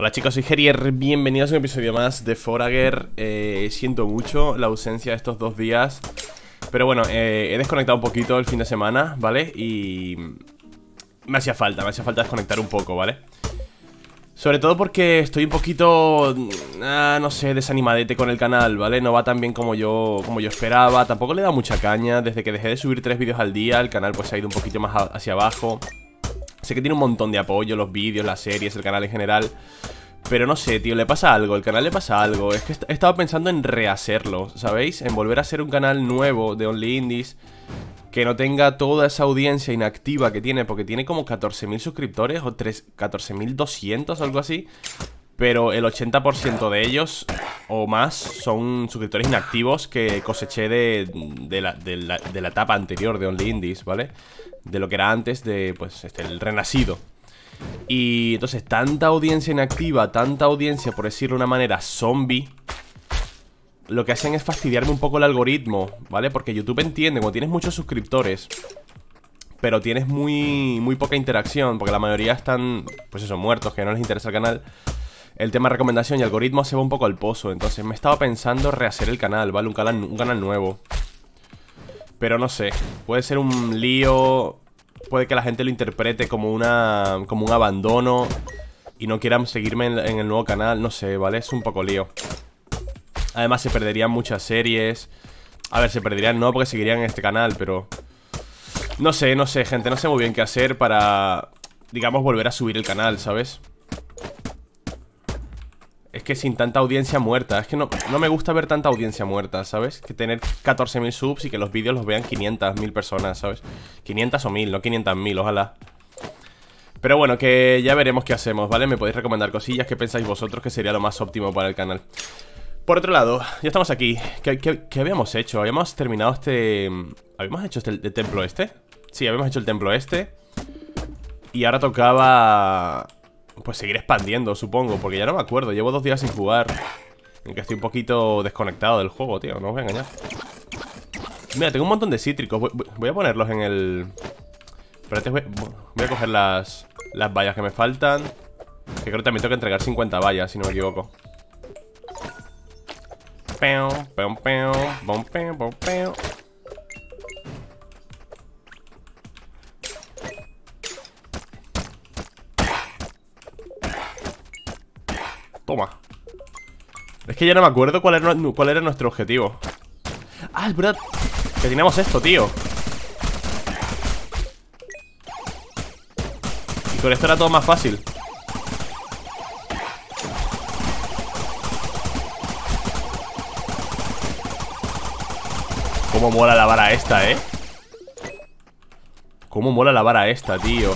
Hola chicos, soy Gerier, bienvenidos a un episodio más de Forager. Siento mucho la ausencia de estos 2 días, pero bueno, he desconectado un poquito el fin de semana, ¿vale? Y me hacía falta desconectar un poco, ¿vale? Sobre todo porque estoy un poquito, no sé, desanimadete con el canal, ¿vale? No va tan bien como yo esperaba. Tampoco le he dado mucha caña. Desde que dejé de subir 3 vídeos al día, el canal pues se ha ido un poquito más hacia abajo. Sé que tiene un montón de apoyo, los vídeos, las series, el canal en general, pero no sé, tío, le pasa algo, el canal le pasa algo. Es que he estado pensando en rehacerlo, ¿sabéis? En volver a hacer un canal nuevo de Only Indies que no tenga toda esa audiencia inactiva que tiene, porque tiene como 14.000 suscriptores o 14.200 o algo así. Pero el 80% de ellos o más son suscriptores inactivos que coseché de la etapa anterior de Only Indies, ¿vale? De lo que era antes de, pues, el renacido. Y entonces, tanta audiencia inactiva, tanta audiencia, por decirlo de una manera, zombie, lo que hacen es fastidiarme un poco el algoritmo, ¿vale? Porque YouTube entiende, cuando tienes muchos suscriptores, pero tienes muy poca interacción, porque la mayoría están, pues eso, muertos, que no les interesa el canal. El tema de recomendación y algoritmo se va un poco al pozo. Entonces me estaba pensando rehacer el canal, ¿vale? Un canal nuevo. Pero no sé, puede ser un lío. Puede que la gente lo interprete como un abandono y no quieran seguirme en el nuevo canal. No sé, ¿vale? Es un poco lío. Además se perderían muchas series. A ver, se perderían no, porque seguirían en este canal, pero no sé, gente. No sé muy bien qué hacer para, digamos, volver a subir el canal, ¿sabes? Es que sin tanta audiencia muerta, es que no me gusta ver tanta audiencia muerta, ¿sabes? Que tener 14.000 subs y que los vídeos los vean 500.000 personas, ¿sabes? 500 o 1000, no 500.000, ojalá. Pero bueno, que ya veremos qué hacemos, ¿vale? Me podéis recomendar cosillas que pensáis vosotros que sería lo más óptimo para el canal. Por otro lado, ya estamos aquí. ¿Qué habíamos hecho? Habíamos terminado ¿habíamos hecho el templo este? Sí, habíamos hecho el templo este. Y ahora tocaba, pues, seguir expandiendo, supongo, porque ya no me acuerdo. Llevo 2 días sin jugar, en que estoy un poquito desconectado del juego, tío. No os voy a engañar. Mira, tengo un montón de cítricos. Voy a ponerlos en el... Espérate, voy a coger las vallas que me faltan. Que creo que también tengo que entregar 50 vallas, si no me equivoco. Toma. Es que ya no me acuerdo cuál era nuestro objetivo. Ah, es verdad que teníamos esto, tío. Y con esto era todo más fácil. Cómo mola la vara esta, ¿eh? Cómo mola la vara esta, tío.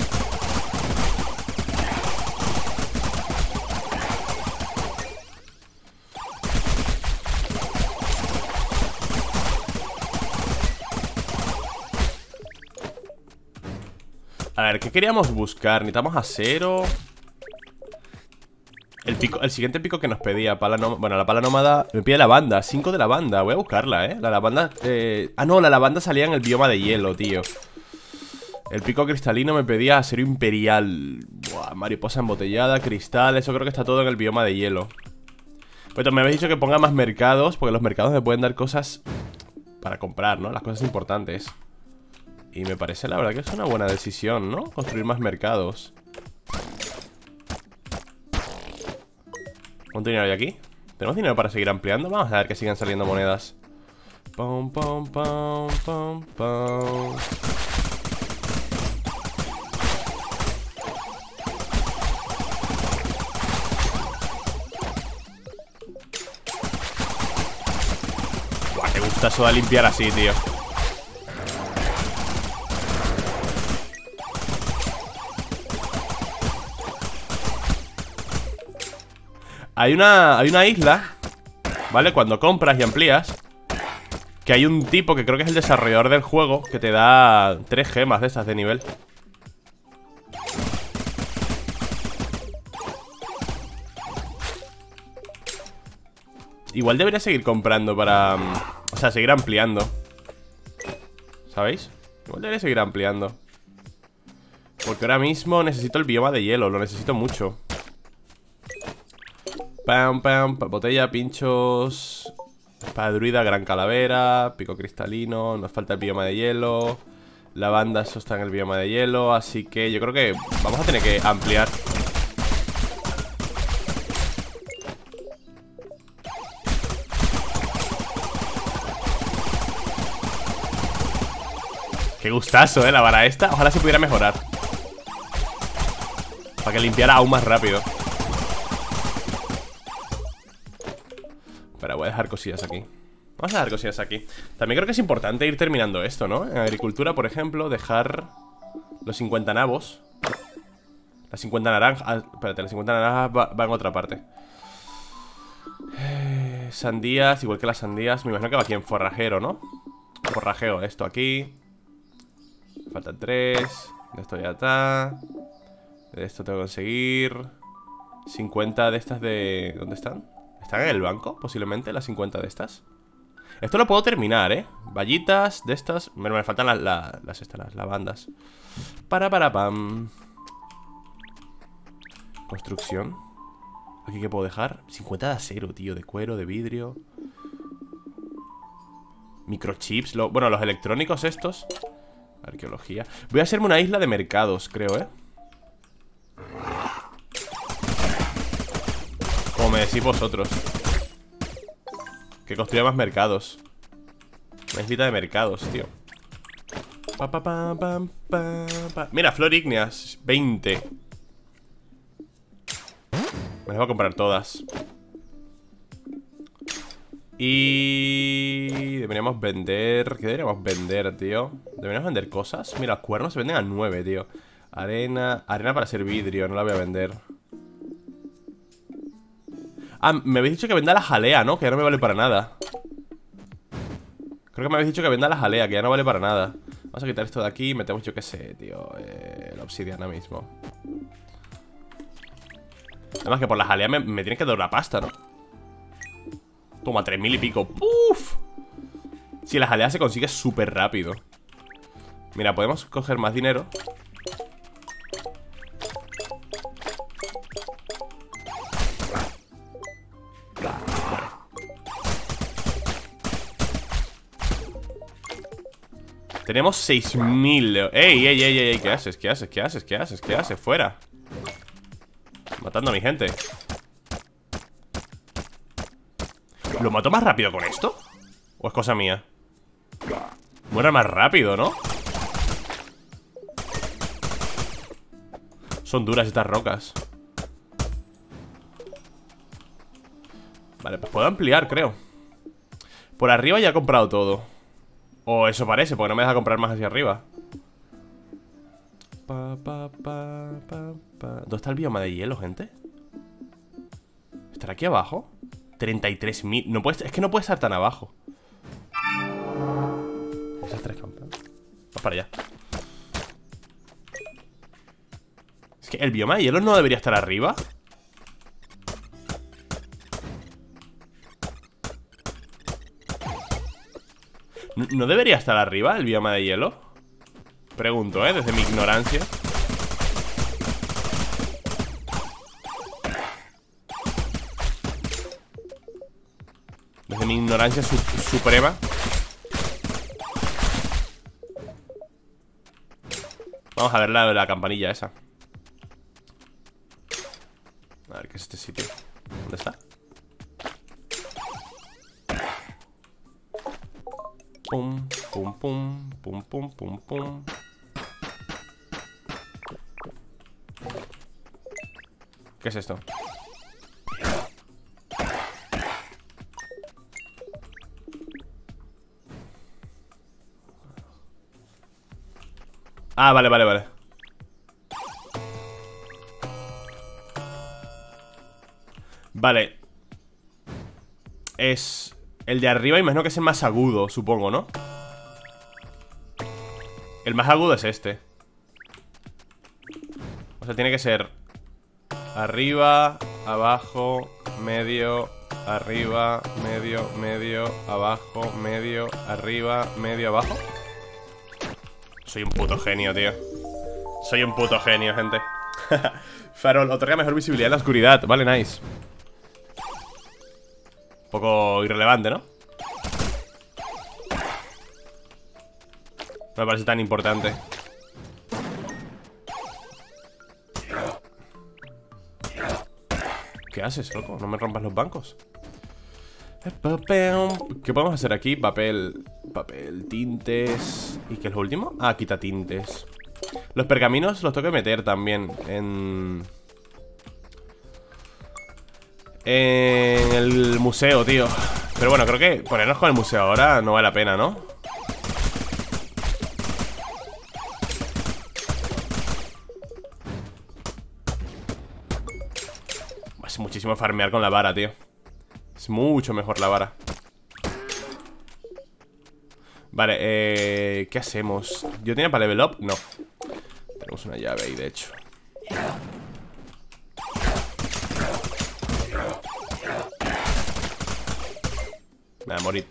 A ver, ¿qué queríamos buscar? Necesitamos acero. El siguiente pico que nos pedía, bueno, la pala nómada. Me pide lavanda, 5 de lavanda. Voy a buscarla, la lavanda. Ah, no, la lavanda salía en el bioma de hielo, tío. El pico cristalino me pedía acero imperial. Buah, mariposa embotellada, cristal. Eso creo que está todo en el bioma de hielo. Pues me habéis dicho que ponga más mercados, porque los mercados me pueden dar cosas para comprar, ¿no? Las cosas importantes. Y me parece, la verdad, que es una buena decisión, ¿no? Construir más mercados. ¿Cuánto dinero hay aquí? ¿Tenemos dinero para seguir ampliando? Vamos a ver que sigan saliendo monedas. Pum, pum, pum, pum, pum. Buah, te gusta eso de limpiar así, tío. Hay una isla, ¿vale? Cuando compras y amplías, que hay un tipo que creo que es el desarrollador del juego, que te da 3 gemas de esas de nivel. Igual debería seguir comprando para... o sea, seguir ampliando. ¿Sabéis? Igual debería seguir ampliando. Porque ahora mismo necesito el bioma de hielo, lo necesito mucho. Pam, pam, botella, pinchos. Espada druida, gran calavera. Pico cristalino. Nos falta el bioma de hielo. La banda, eso está en el bioma de hielo. Así que yo creo que vamos a tener que ampliar. Qué gustazo, la vara esta. Ojalá se pudiera mejorar, para que limpiara aún más rápido. Pero voy a dejar cosillas aquí. Vamos a dejar cosillas aquí. También creo que es importante ir terminando esto, ¿no? En agricultura, por ejemplo, dejar los 50 nabos. Las 50 naranjas. Ah, espérate, las 50 naranjas va en otra parte. Sandías, igual que las sandías. Me imagino que va aquí en forrajero, ¿no? Forrajeo, esto aquí. Faltan 3. De esto ya está. De esto tengo que conseguir 50 de estas de... ¿Dónde están? ¿Están en el banco? Posiblemente, las 50 de estas. Esto lo puedo terminar, ¿eh? Vallitas de estas. Me faltan las lavandas. Pam. Construcción. ¿Aquí qué puedo dejar? 50 de acero, tío. De cuero, de vidrio. Microchips. Bueno, los electrónicos estos. Arqueología. Voy a hacerme una isla de mercados, creo, ¿eh? Como me decís vosotros. Que construya más mercados. Una islita de mercados, tío. Mira, flor ígneas 20. Me las voy a comprar todas. Y... deberíamos vender... ¿Qué deberíamos vender, tío? Deberíamos vender cosas. Mira, los cuernos se venden a 9, tío. Arena para hacer vidrio, no la voy a vender. Ah, me habéis dicho que venda la jalea, ¿no? Que ya no me vale para nada. Creo que me habéis dicho que venda la jalea, que ya no vale para nada. Vamos a quitar esto de aquí y metemos, yo qué sé, tío, la obsidiana mismo. Además que por la jalea me tiene que dar una pasta, ¿no? Toma, 3000 y pico. ¡Puf! Si la jalea se consigue súper rápido. Mira, podemos coger más dinero. Tenemos 6000. ¡Ey! ¿Qué haces? ¿Qué haces? ¡Fuera! Matando a mi gente. ¿Lo mato más rápido con esto? ¿O es cosa mía? Muera más rápido, ¿no? Son duras estas rocas. Vale, pues puedo ampliar, creo. Por arriba ya he comprado todo. O eso parece, porque no me deja comprar más hacia arriba. ¿Dónde está el bioma de hielo, gente? ¿Estará aquí abajo? 33.000. No puede, es que no puede estar tan abajo. Esas 3 campeones. Vamos para allá. Es que el bioma de hielo no debería estar arriba. ¿No debería estar arriba el bioma de hielo? Pregunto, desde mi ignorancia. Desde mi ignorancia suprema. Vamos a ver la campanilla esa. A ver, ¿qué es este sitio? ¿Dónde está? Pum, pum, pum, pum, pum, pum, pum. ¿Qué es esto? Ah, vale. Vale. Es... el de arriba imagino que es el más agudo, supongo, ¿no? El más agudo es este. O sea, tiene que ser arriba, abajo, medio, arriba, medio, abajo, medio, arriba, medio, abajo. Soy un puto genio, tío. Soy un puto genio, gente. Farol, otorga mejor visibilidad en la oscuridad. Vale, nice. poco irrelevante, ¿no? No me parece tan importante. ¿Qué haces, loco? No me rompas los bancos. ¿Qué podemos hacer aquí? Papel, tintes. ¿Y qué es lo último? Ah, quita tintes. Los pergaminos los tengo que meter también en el museo, tío. Pero bueno, creo que ponernos con el museo ahora no vale la pena, ¿no? Es muchísimo farmear con la vara, tío. Es mucho mejor la vara. Vale, ¿qué hacemos? ¿Yo tenía para level up? No. Tenemos una llave ahí, de hecho. Me voy a morir.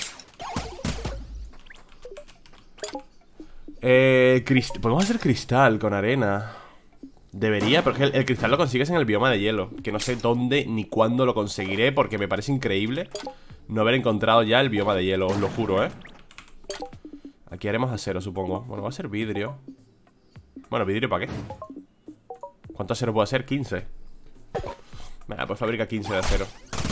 Podemos hacer cristal con arena. Debería, porque el cristal lo consigues en el bioma de hielo. Que no sé dónde ni cuándo lo conseguiré, porque me parece increíble no haber encontrado ya el bioma de hielo, os lo juro, ¿eh? Aquí haremos acero, supongo. Bueno, va a ser vidrio. Bueno, ¿vidrio para qué? ¿Cuánto acero puedo hacer? 15. Venga, pues fabrica 15 de acero.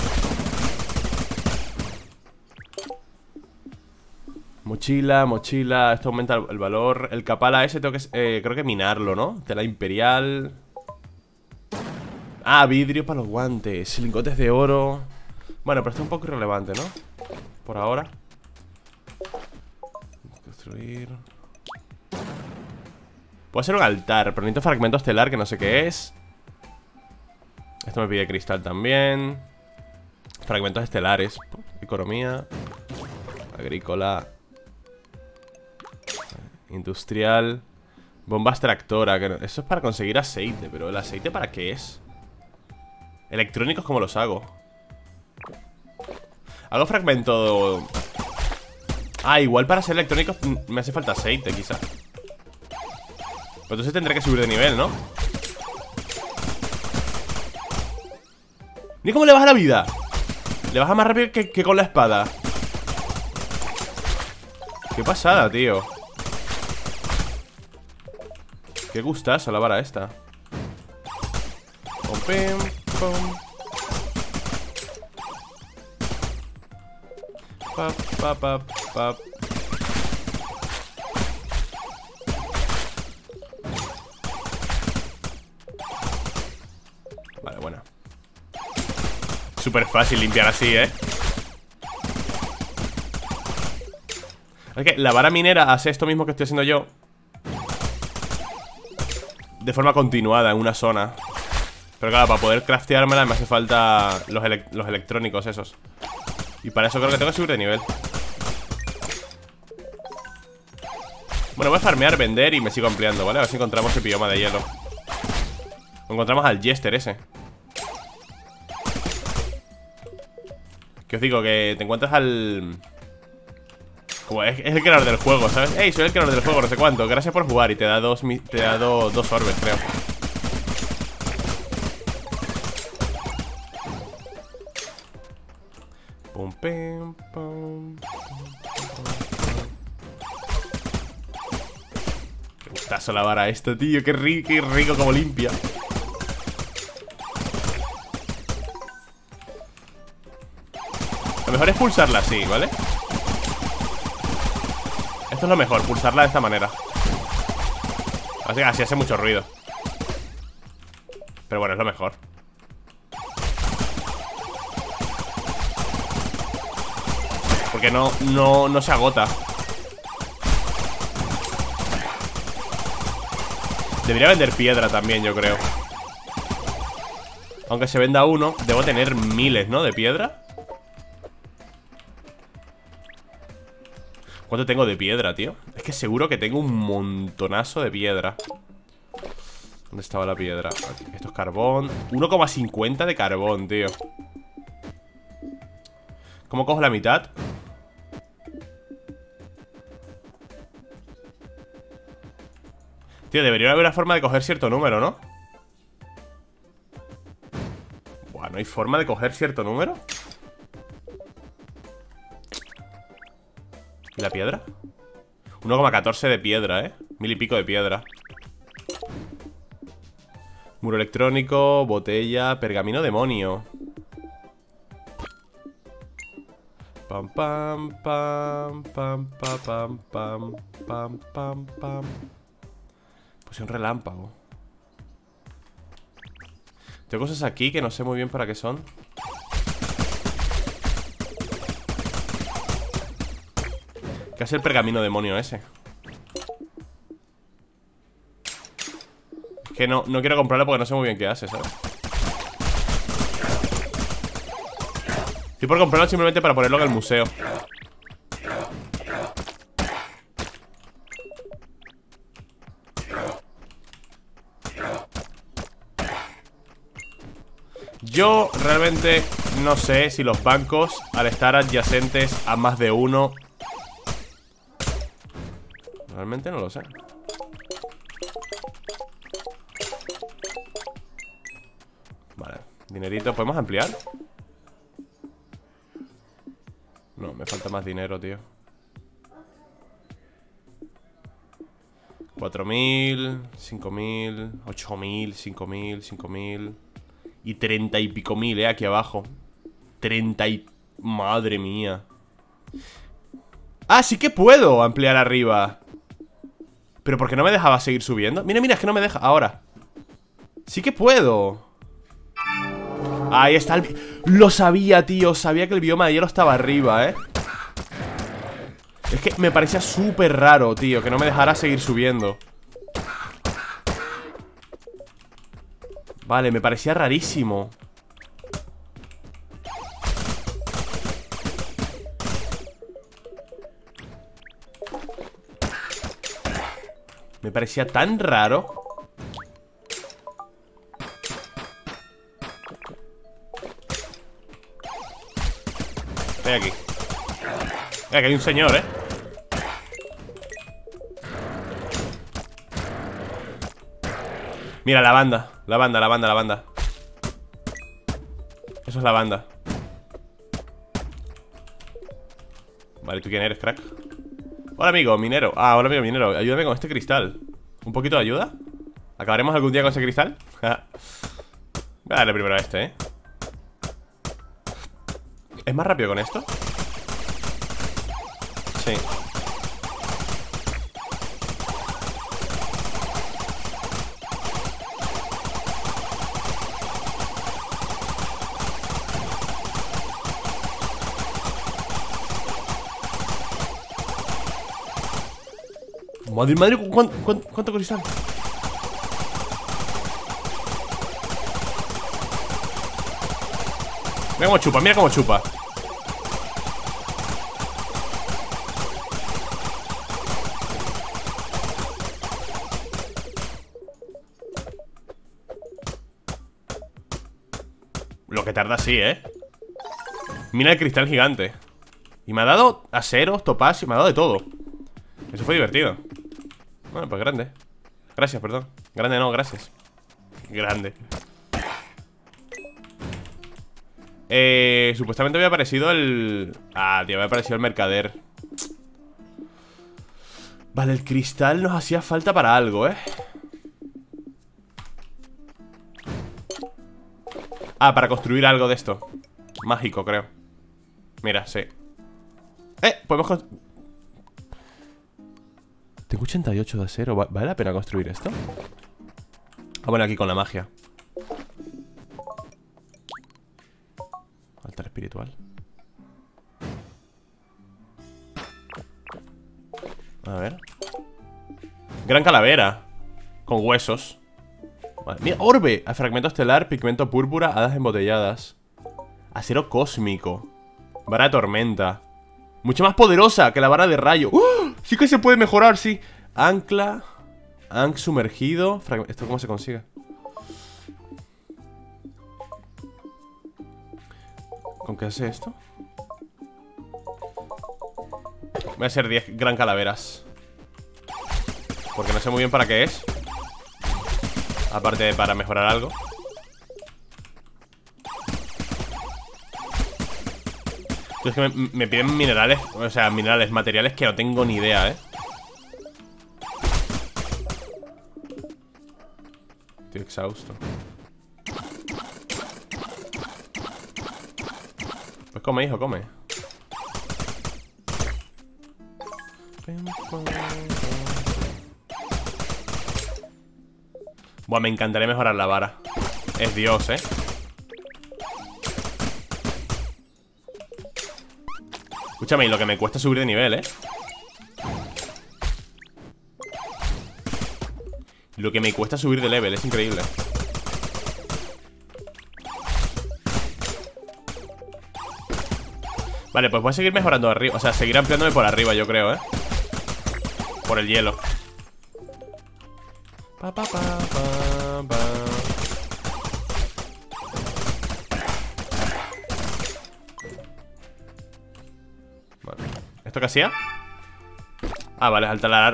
Mochila, esto aumenta el valor. El capala ese tengo que, creo que minarlo, ¿no? Tela imperial. Ah, vidrio para los guantes. Lingotes de oro. Bueno, pero esto es un poco irrelevante, ¿no? Por ahora. Construir. Puedo hacer un altar, pero necesito fragmento estelar que no sé qué es. Esto me pide cristal también. Fragmentos estelares. Economía. Agrícola. Industrial. Bomba extractora. Eso es para conseguir aceite. Pero ¿el aceite para qué es? Electrónicos, ¿cómo los hago? Hago fragmento. Ah, igual para ser electrónicos me hace falta aceite, quizá. Pero entonces tendré que subir de nivel, ¿no? Ni cómo le baja la vida. Le baja más rápido que con la espada. Qué pasada, tío. Qué gustazo la vara esta. Pom, pim, pom. Pap, pap, pap, pap. Vale, bueno. Súper fácil limpiar así, ¿eh? Es que la vara minera hace esto mismo que estoy haciendo yo de forma continuada en una zona. Pero claro, para poder crafteármela me hace falta los electrónicos esos. Y para eso creo que tengo que subir de nivel. Bueno, voy a farmear, vender y me sigo ampliando, ¿vale? A ver si encontramos el bioma de hielo. O encontramos al Jester ese. Que os digo, que te encuentras al... Como es el creador del juego, ¿sabes? Ey, soy el creador del juego, no sé cuánto. Gracias por jugar. Y te da dos orbes, creo. Pum, pim, pum. Qué gustazo la vara esta, tío. Qué rico como limpia. Lo mejor es pulsarla así, ¿vale? Esto es lo mejor, pulsarla de esta manera. Así hace mucho ruido. Pero bueno, es lo mejor. Porque no se agota. Debería vender piedra también, yo creo. Aunque se venda uno, debo tener miles, ¿no? De piedra. ¿Cuánto tengo de piedra, tío? Es que seguro que tengo un montonazo de piedra. ¿Dónde estaba la piedra? Aquí. Esto es carbón. 1,50 de carbón, tío. ¿Cómo cojo la mitad? Tío, debería haber una forma de coger cierto número, ¿no? Buah, ¿no hay forma de coger cierto número? ¿Y la piedra? 1,14 de piedra, 1000 y pico de piedra. Muro electrónico, botella, pergamino demonio. Pam, pam, pam, pam, pam, pam, pam, pam, pam, pam. Pues un relámpago. Tengo cosas aquí que no sé muy bien para qué son. ¿Qué hace el pergamino demonio ese? Es que no quiero comprarlo porque no sé muy bien qué hace, ¿sabes? Estoy por comprarlo simplemente para ponerlo en el museo. Yo realmente no sé si los bancos, al estar adyacentes a más de uno... Realmente no lo sé. Vale, dinerito, ¿podemos ampliar? No, me falta más dinero, tío. 4.000, 5.000, 8.000, 5.000, 5.000 y 30 y pico mil, aquí abajo. 30 y... Madre mía. Ah, sí que puedo ampliar arriba. ¿Pero por qué no me dejaba seguir subiendo? Mira, mira, es que no me deja, ahora. Sí que puedo. Ahí está el... Lo sabía, tío, sabía que el bioma de hielo estaba arriba, Es que me parecía súper raro, tío, que no me dejara seguir subiendo. Vale, me parecía rarísimo. Me parecía tan raro. Ven aquí. Ven, que hay un señor, Mira, la banda. La banda, la banda, la banda. Eso es la banda. Vale, ¿tú quién eres, crack? Hola, amigo, minero. Ah, hola, amigo, minero. Ayúdame con este cristal. ¿Un poquito de ayuda? ¿Acabaremos algún día con ese cristal? Voy a darle primero a este, ¿Es más rápido con esto? Sí. Madre, madre, ¿cuánto cristal? Mira cómo chupa, mira cómo chupa. Lo que tarda así, Mira el cristal gigante. Y me ha dado aceros, topaz, y me ha dado de todo. Eso fue divertido. Bueno, pues grande. Gracias, perdón. Grande no, gracias. Grande. Supuestamente había aparecido el... Ah, tío, había aparecido el mercader. Vale, el cristal nos hacía falta para algo, Ah, para construir algo de esto. Mágico, creo. Mira, sí. Podemos tengo 88 de acero. ¿Vale la pena construir esto? Ah, bueno, aquí con la magia. Altar espiritual. A ver. Gran calavera. Con huesos. Vale. Mira, orbe. A fragmento estelar, pigmento púrpura, hadas embotelladas. Acero cósmico. Vara de tormenta. Mucho más poderosa que la vara de rayo. ¡Oh! Sí que se puede mejorar, sí. Ancla. Ankh sumergido. ¿Esto cómo se consigue? ¿Con qué hace esto? Voy a hacer 10 gran calaveras. Porque no sé muy bien para qué es. Aparte de para mejorar algo. Es que me piden minerales, o sea, minerales, materiales que no tengo ni idea, Estoy exhausto. Pues come, hijo, come. Buah, me encantaría mejorar la vara. Es Dios, Escúchame, y lo que me cuesta subir de nivel, Lo que me cuesta subir de level, es increíble. Vale, pues voy a seguir mejorando arriba. O sea, seguir ampliándome por arriba, yo creo, por el hielo. Pa, pa, pa, pa, pa. Vale. ¿Esto qué hacía? Ah, vale, es al taladrar.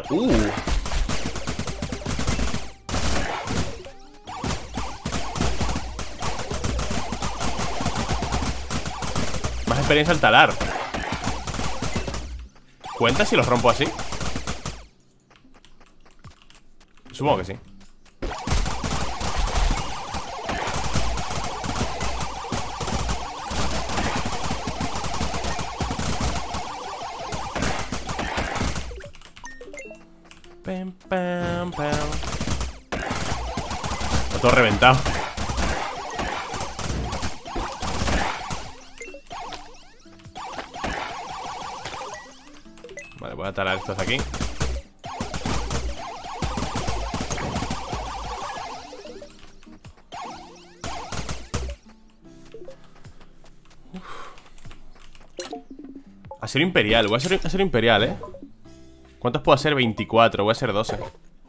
Más experiencia al talar. ¿Cuenta si los rompo así? Supongo que sí. Pam, pam, pam. Está todo reventado. Vale, voy a talar estos de aquí. Acero imperial, voy a hacer acero imperial, ¿Cuántos puedo hacer? 24, voy a hacer 12.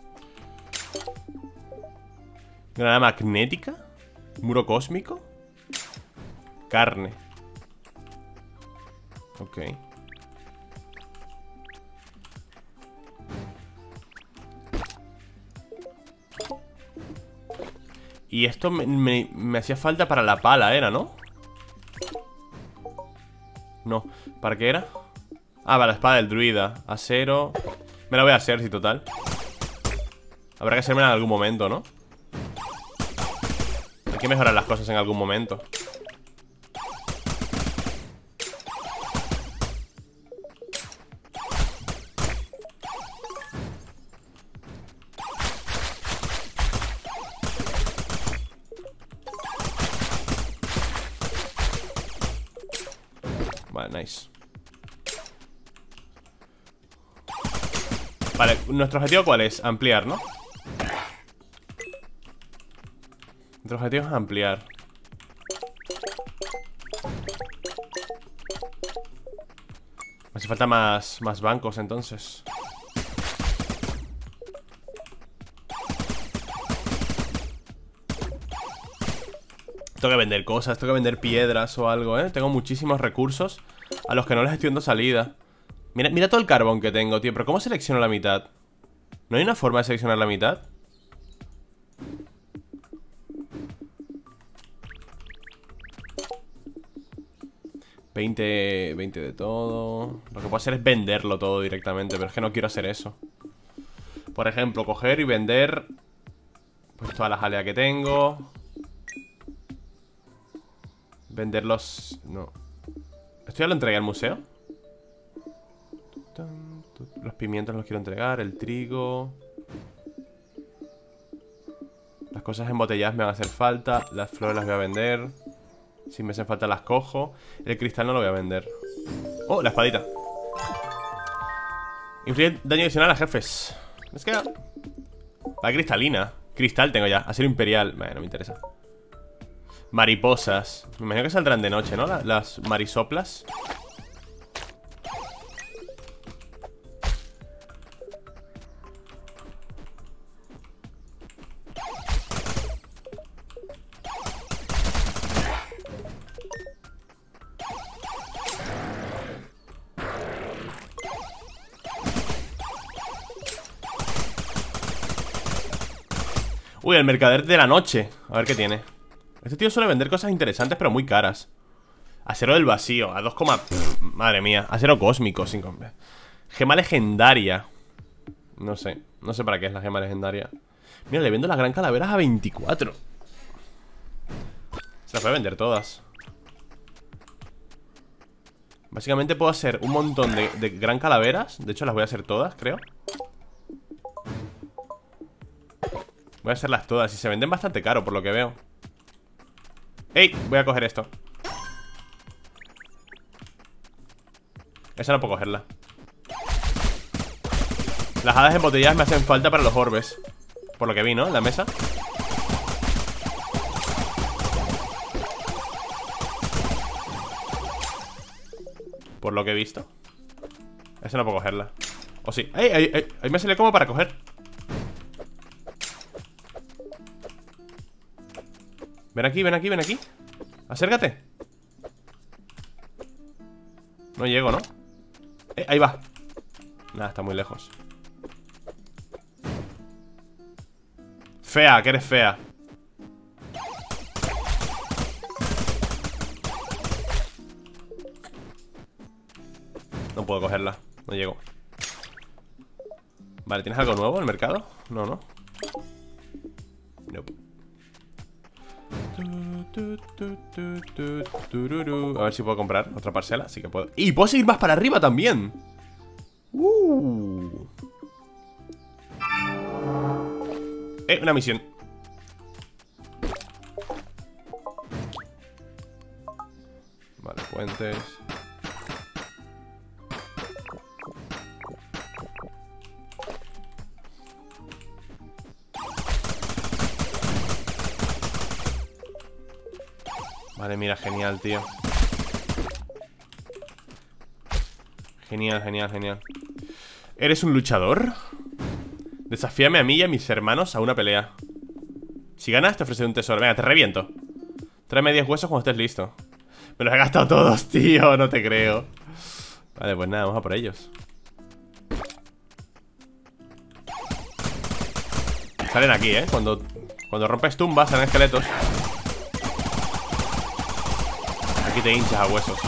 Granada magnética. Muro cósmico. Carne. Ok. Y esto me hacía falta para la pala, ¿era, no? No, ¿para qué era? Ah, para la espada del druida. Acero. Me la voy a hacer, sí, total. Habrá que hacerme en algún momento, ¿no? Hay que mejorar las cosas en algún momento. Vale, nice. Vale, ¿nuestro objetivo cuál es? Ampliar, ¿no? Nuestro objetivo es ampliar. Me hace falta más bancos, entonces. Tengo que vender cosas, tengo que vender piedras o algo, Tengo muchísimos recursos a los que no les estoy dando salida. Mira todo el carbón que tengo, tío. Pero ¿cómo selecciono la mitad? ¿No hay una forma de seleccionar la mitad? $20 de todo. Lo que puedo hacer es venderlo todo directamente, pero es que no quiero hacer eso. Por ejemplo, coger y vender pues todas las aleas que tengo. Venderlos... No. ¿Esto ya lo entregué al museo? Los pimientos los quiero entregar. El trigo. Las cosas embotelladas me van a hacer falta. Las flores las voy a vender. Si me hacen falta las cojo. El cristal no lo voy a vender. Oh, la espadita. Inflige daño adicional a jefes. Es que... La cristalina. Cristal tengo ya. Acero imperial. Bueno, no me interesa. Mariposas. Me imagino que saldrán de noche, ¿no? Las marisoplas. Uy, el mercader de la noche. A ver qué tiene. Este tío suele vender cosas interesantes, pero muy caras. Acero del vacío, a 2, madre mía, acero cósmico, 5. Gema legendaria. No sé para qué es la gema legendaria. Mira, le vendo las gran calaveras a 24. Se las voy a vender todas. Básicamente puedo hacer un montón de gran calaveras. De hecho las voy a hacer todas, creo. Voy a hacerlas todas y se venden bastante caro por lo que veo. ¡Ey! Voy a coger esto. Esa no puedo cogerla. Las hadas embotelladas me hacen falta para los orbes. Por lo que vi, ¿no? En la mesa. Por lo que he visto. Esa no puedo cogerla. O sí. ¡Ey! Ahí me sale como para coger. Ven aquí, ven aquí, ven aquí. Acércate. No llego, ¿no? Ahí va. Nada, está muy lejos. Fea, que eres fea. No puedo cogerla, no llego. Vale, ¿tienes algo nuevo en el mercado? No, no. Nope. A ver si puedo comprar otra parcela. Sí que puedo. ¡Y puedo seguir más para arriba también! Una misión. Vale, puentes. Vale, mira, genial, tío. Genial, genial, genial. ¿Eres un luchador? Desafíame a mí y a mis hermanos a una pelea. Si ganas te ofreceré un tesoro. Venga, te reviento. Tráeme 10 huesos cuando estés listo. Me los he gastado todos, tío, no te creo. Vale, pues nada, vamos a por ellos. Salen aquí, cuando rompes tumbas salen esqueletos. Aquí te hinchas a huesos.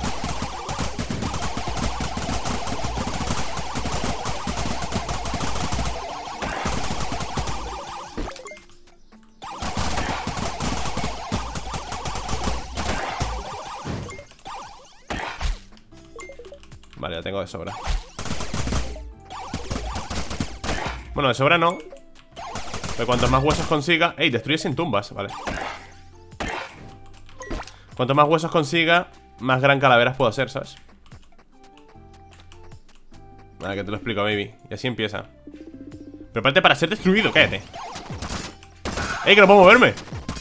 Vale, ya tengo de sobra. Bueno, de sobra no. Pero cuantos más huesos consiga... ¡Ey! Destruye sin tumbas, vale. Cuanto más huesos consiga, más gran calaveras puedo hacer, ¿sabes? Vale, que te lo explico, baby. Y así empieza. Prepárate para ser destruido, cállate. ¡Ey, que no puedo moverme!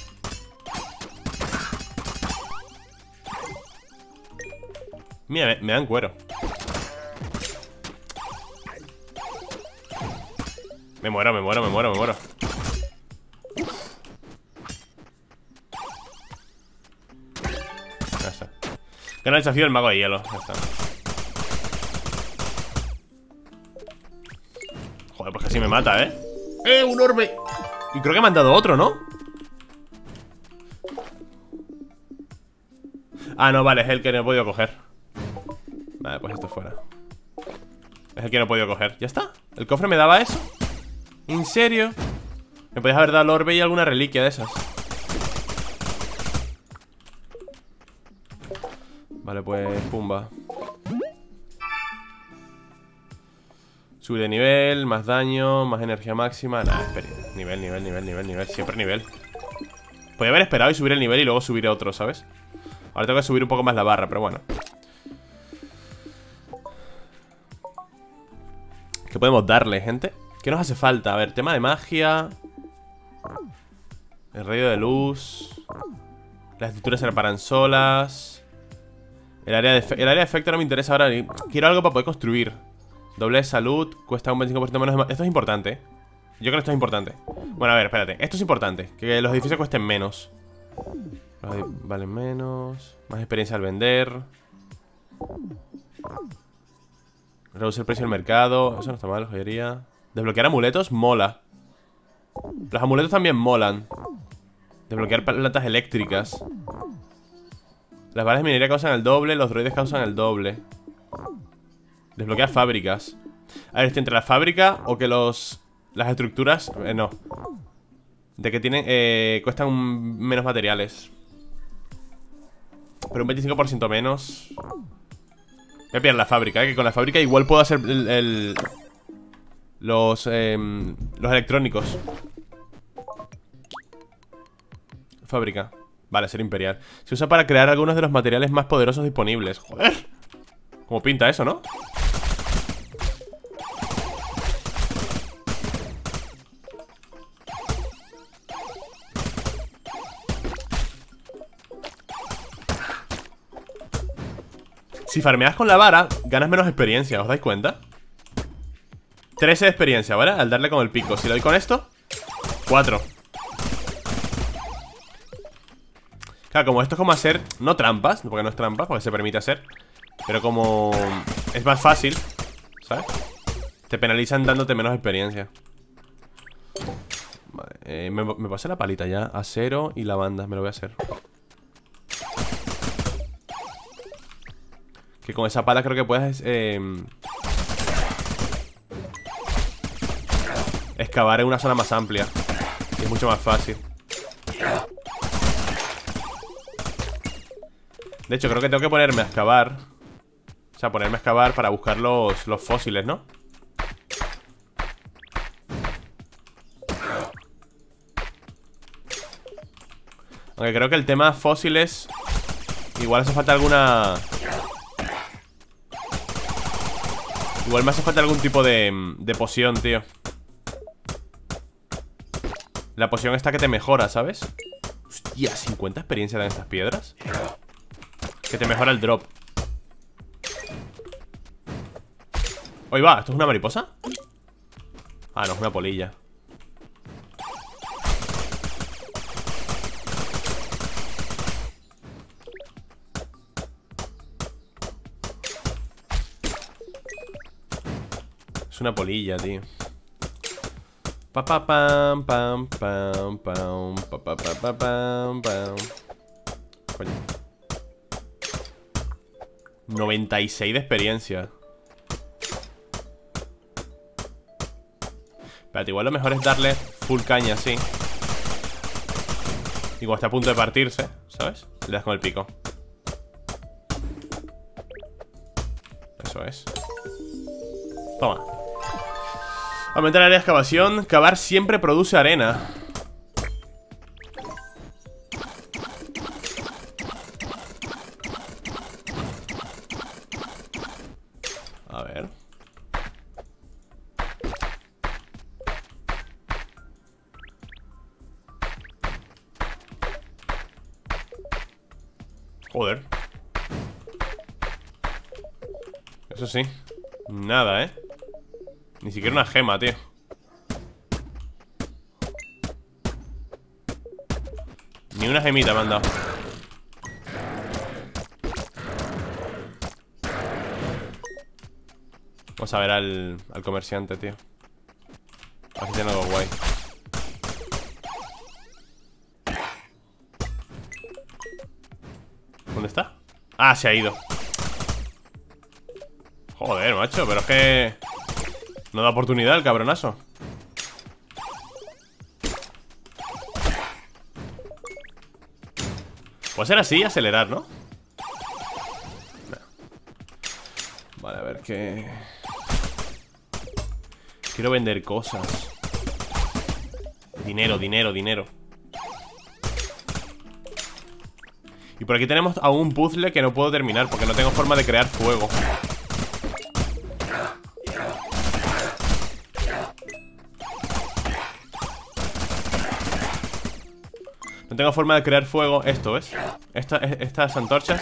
Mira, me dan cuero. Me muero, me muero, me muero, me muero. Ya está. Gana el desafío del mago de hielo. Ya está. Joder, pues casi me mata, ¿eh? Un orbe. Y creo que me han dado otro, ¿no? Ah, no, vale, es el que no he podido coger. Vale, pues esto fuera. Es el que no he podido coger. ¿Ya está? ¿El cofre me daba eso? ¿En serio? Me podías haber dado el orbe y alguna reliquia de esas. Vale, pues pumba. Sube de nivel, más daño, más energía máxima. Nah, espera. Nivel, nivel, nivel, nivel, nivel. Siempre nivel. Podría haber esperado y subir el nivel y luego subir otro, ¿sabes? Ahora tengo que subir un poco más la barra, pero bueno. ¿Qué podemos darle, gente? ¿Qué nos hace falta? A ver, tema de magia. El rayo de luz. Las estructuras se reparan solas. El área de efecto no me interesa ahora. Quiero algo para poder construir. Doble de salud. Cuesta un 25% menos de... Esto es importante. Yo creo que esto es importante. Bueno, a ver, espérate. Esto es importante. Que los edificios cuesten menos. Valen menos. Más experiencia al vender. Reduce el precio del mercado. Eso no está mal, joyería. Desbloquear amuletos mola. Los amuletos también molan. Desbloquear plantas eléctricas. Las balas de minería causan el doble, los droides causan el doble. Desbloquea fábricas. A ver, ¿estoy entre la fábrica o que las estructuras? No. De que tienen, cuestan menos materiales. Pero un 25% menos. Voy a pillar la fábrica, que con la fábrica igual puedo hacer los electrónicos. Fábrica. Vale, ser imperial. Se usa para crear algunos de los materiales más poderosos disponibles. Joder. ¿Cómo pinta eso, no? Si farmeas con la vara, ganas menos experiencia, ¿os dais cuenta? 13 de experiencia, ¿vale? Al darle con el pico. Si lo doy con esto, 4. Claro, como esto es como hacer, no trampas, porque no es trampa, porque se permite hacer, pero como es más fácil, ¿sabes? Te penalizan dándote menos experiencia. Vale, me pasé la palita ya. Acero y lavanda, me lo voy a hacer. Que con esa pala creo que puedes excavar en una zona más amplia. Y es mucho más fácil. De hecho, creo que tengo que ponerme a excavar. O sea, ponerme a excavar para buscar los fósiles, ¿no? Aunque creo que el tema fósiles igual hace falta alguna... Igual me hace falta algún tipo de poción, tío. La poción esta que te mejora, ¿sabes? Hostia, 50 experiencia dan estas piedras. Que te mejora el drop. Oye, va, ¿esto es una mariposa? Ah, no, es una polilla. Es una polilla, tío. Pa pa pam pam pam pam pa pa pa pa pam pam. Coño. 96 de experiencia. Espérate, igual lo mejor es darle full caña así. Y cuando está a punto de partirse, ¿sabes? Le das con el pico. Eso es. Toma. Aumentar el área de excavación. Cavar siempre produce arena. A ver. Joder. Eso sí. Nada, ¿eh? Ni siquiera una gema, tío. Ni una gemita me han dado. Vamos a ver al comerciante, tío. A ver si tiene algo guay. ¿Dónde está? Ah, se ha ido. Joder, macho, pero es que no da oportunidad el cabronazo. Puede ser así y acelerar, ¿no? Vale, a ver qué... Quiero vender cosas. Dinero, dinero, dinero. Y por aquí tenemos aún un puzzle que no puedo terminar porque no tengo forma de crear fuego. No tengo forma de crear fuego. Esto, ¿ves? Estas antorchas.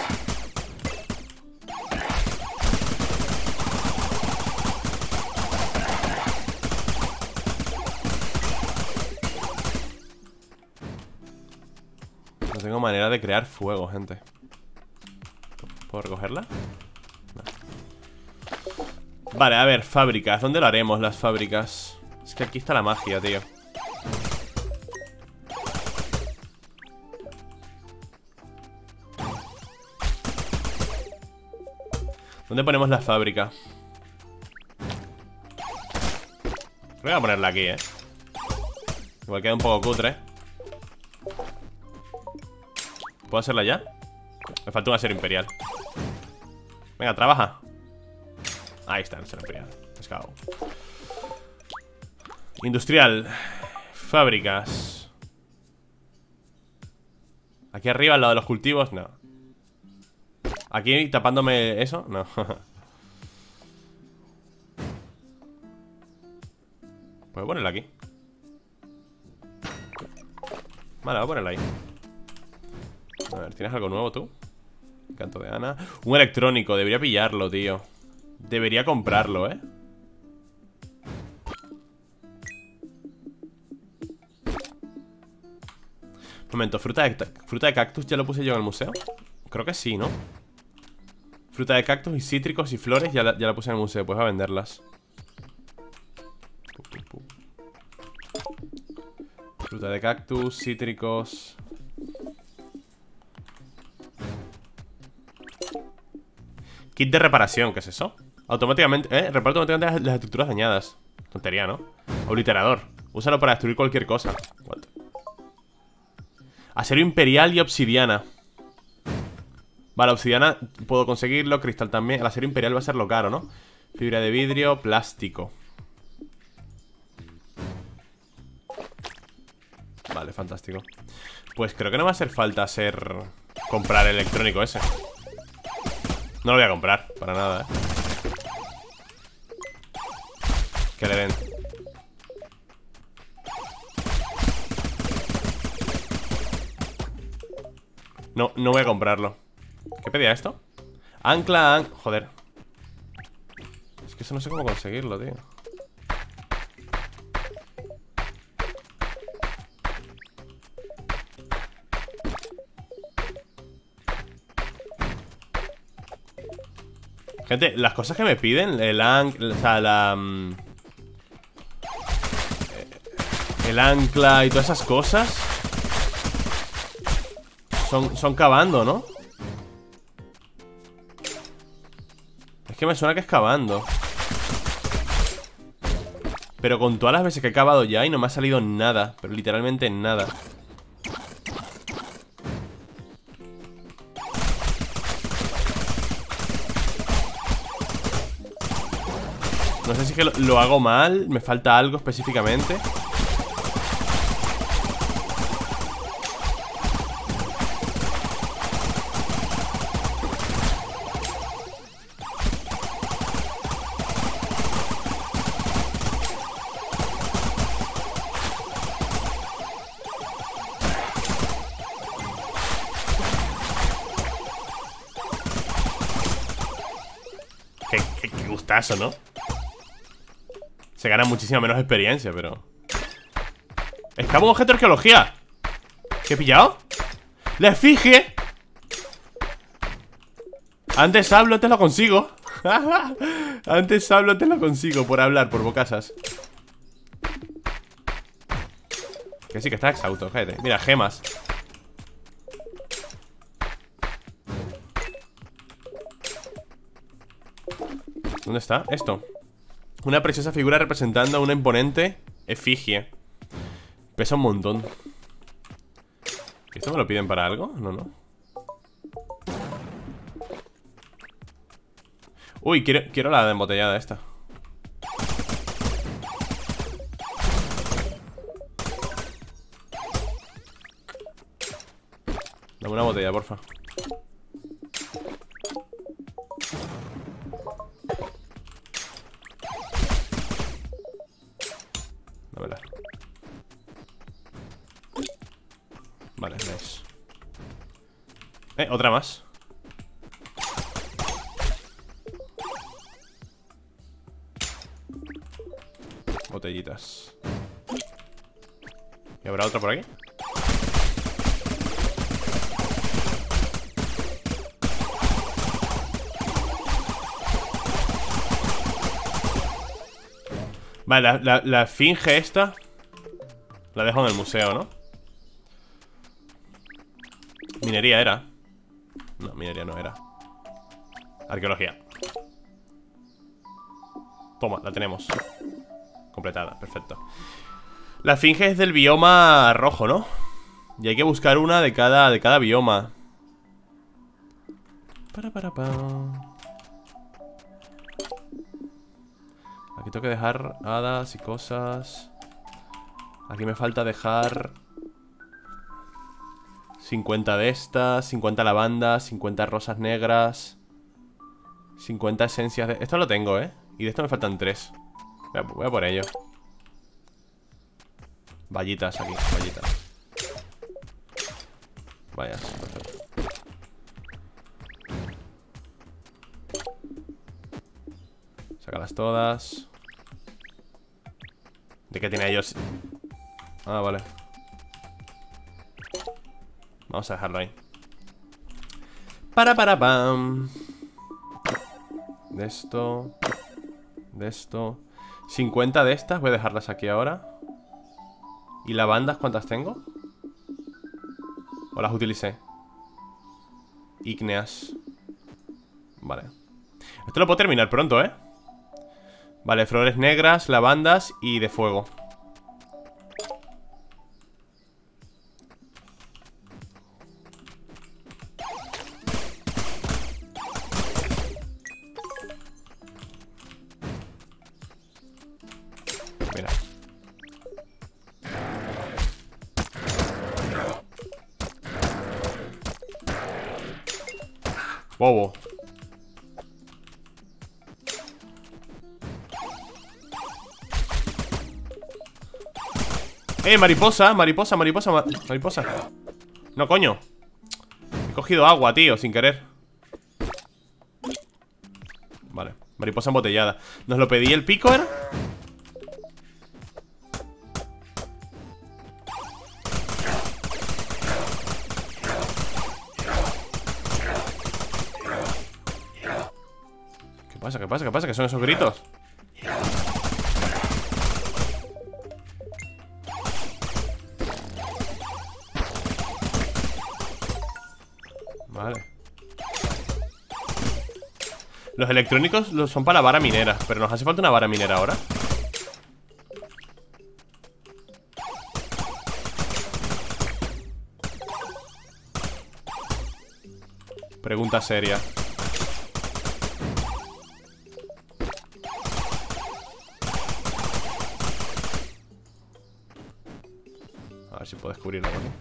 No tengo manera de crear fuego, gente. ¿Puedo recogerla? No. Vale, a ver, fábricas. ¿Dónde lo haremos las fábricas? Es que aquí está la magia, tío. ¿Dónde ponemos la fábrica? Creo que voy a ponerla aquí, Igual queda un poco cutre. ¿Puedo hacerla ya? Me falta un acero imperial. Venga, trabaja. Ahí está el acero imperial. Les cago. Industrial. Fábricas. Aquí arriba, al lado de los cultivos, no. Aquí tapándome eso, no. Puedo ponerla aquí. Vale, voy a ponerla ahí. A ver, ¿tienes algo nuevo tú? Canto de Ana. Un electrónico, debería pillarlo, tío. Debería comprarlo, Momento, fruta de cactus ya lo puse yo en el museo. Creo que sí, ¿no? Fruta de cactus y cítricos y flores ya la puse en el museo. Pues va a venderlas. Fruta de cactus, cítricos. Kit de reparación, ¿qué es eso? Automáticamente, repara automáticamente las estructuras dañadas. Tontería, ¿no? Obliterador. Úsalo para destruir cualquier cosa. What? Acero imperial y obsidiana. Vale, obsidiana puedo conseguirlo, cristal también. El acero imperial va a ser lo caro, ¿no? Fibra de vidrio, plástico. Vale, fantástico. Pues creo que no va a hacer falta comprar el electrónico ese. No lo voy a comprar, para nada, Que le den. No voy a comprarlo. ¿Qué pedía esto? Ancla, joder. Es que eso no sé cómo conseguirlo, tío. Gente, las cosas que me piden, el ancla y todas esas cosas son cavando, ¿no? Es que me suena que es cavando. Pero con todas las veces que he cavado ya y no me ha salido nada. Pero literalmente nada. No sé si es que lo hago mal, me falta algo específicamente. Qué gustazo, ¿no? Se gana muchísima menos experiencia, pero... ¡Escapa un objeto de arqueología! ¿Qué he pillado? ¡La efigie! Antes hablo, antes lo consigo. Antes hablo, antes lo consigo. Por hablar, por bocasas. Que sí, que está exhausto, gente. Mira, gemas. ¿Dónde está? Esto. Una preciosa figura representando a una imponente efigie. Pesa un montón. ¿Esto me lo piden para algo? No. Uy, quiero la embotellada esta. Dame una botella, porfa. Dámela. Vale, nice. Otra más. Botellitas. ¿Y habrá otra por aquí? Vale, la esfinge esta la dejo en el museo, ¿no? Minería era. No, minería no era. Arqueología. Toma, la tenemos completada, perfecto. La esfinge es del bioma rojo, ¿no? Y hay que buscar una de cada bioma. Aquí tengo que dejar hadas y cosas. Aquí me falta dejar 50 de estas, 50 lavandas, 50 rosas negras, 50 esencias de... Esto lo tengo, ¿eh? Y de esto me faltan 3. Voy a por ello. Vallitas aquí, vallitas. Vaya, perfecto. Sácalas todas. ¿De qué tiene ellos? Ah, vale. Vamos a dejarlo ahí. Pam. De esto. De esto. 50 de estas, voy a dejarlas aquí ahora. ¿Y lavandas cuántas tengo? ¿O las utilicé? Ígneas. Vale. Esto lo puedo terminar pronto, ¿eh? Vale, flores negras, lavandas y de fuego. Mira. Bobo. Mariposa, mariposa, mariposa, mariposa. No, coño. He cogido agua, tío, sin querer. Vale, mariposa embotellada. Nos lo pedí el pico, ¿eh? ¿Qué pasa? ¿Qué pasa? ¿Qué pasa? ¿Qué son esos gritos? Vale. Los electrónicos son para la vara minera, pero nos hace falta una vara minera ahora. Pregunta seria. A ver si puedo descubrir algo aquí.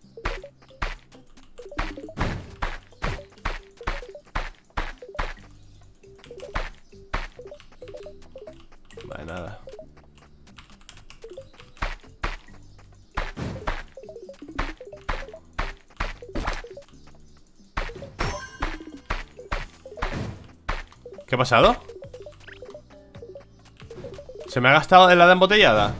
Vale, nada. ¿Qué ha pasado? ¿Se me ha gastado el hada embotellada?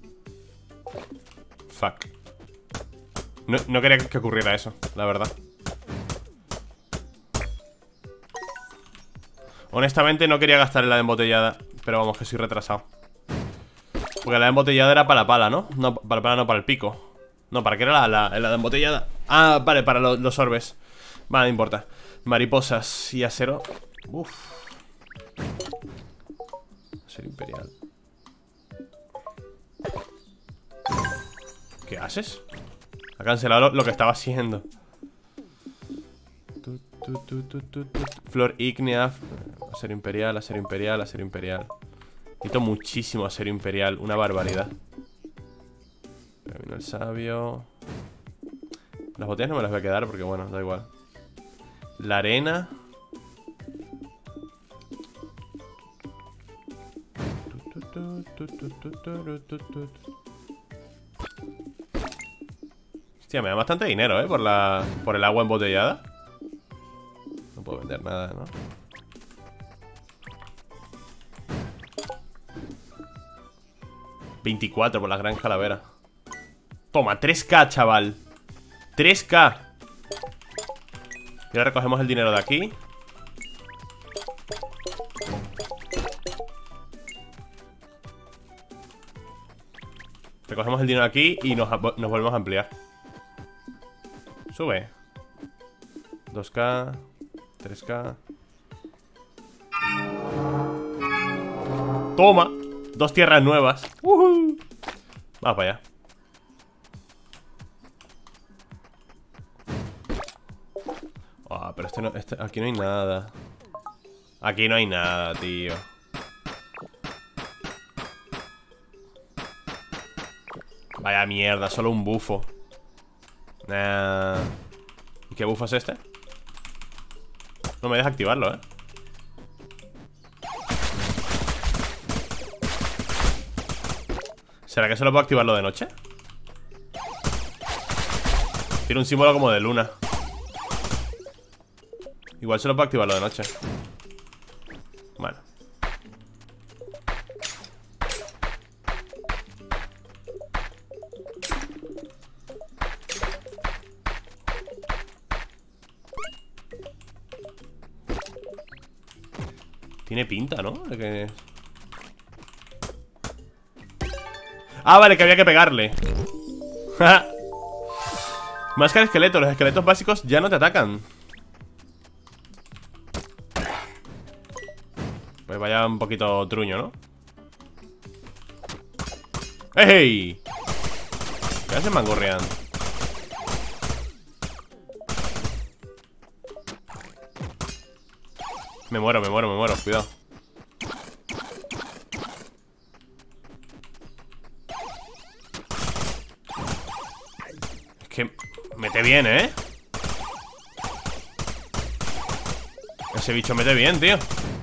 Fuck. No quería que ocurriera eso, la verdad. Honestamente no quería gastar el hada embotellada. Pero vamos, que soy retrasado. Porque la embotellada era para la pala, ¿no? No, para la pala, no, para el pico. No, ¿para qué era la embotellada? Ah, vale, para los orbes. Vale, no importa. Mariposas y acero. Uff. Acero imperial. ¿Qué haces? Ha cancelado lo que estaba haciendo. Flor ígnea. Acero imperial, acero imperial, acero imperial. Necesito muchísimo acero imperial. Una barbaridad. Vino el sabio. Las botellas no me las voy a quedar porque bueno, da igual. La arena. Hostia, me da bastante dinero, por el agua embotellada. No puedo vender nada, ¿no? $24 por la gran calavera. Toma, 3K, chaval. 3K. Y ahora recogemos el dinero de aquí. Recogemos el dinero aquí y nos volvemos a ampliar. Sube. 2K. 3K. Toma. 2 tierras nuevas. Vamos para allá. Pero aquí no hay nada. Aquí no hay nada, tío. Vaya mierda, solo un bufo. ¿Y qué bufo es este? No me deja activarlo, ¿eh? ¿Será que solo puedo activarlo de noche? Tiene un símbolo como de luna. Igual solo puedo activarlo de noche. Bueno. Tiene pinta, ¿no? De que... Ah, vale, que había que pegarle. Más que el esqueleto. Los esqueletos básicos ya no te atacan. Pues vaya un poquito truño, ¿no? ¡Ey! ¿Qué hace Mangorrian? Me muero, cuidado. Es que mete bien, ¿eh? Ese bicho mete bien, tío.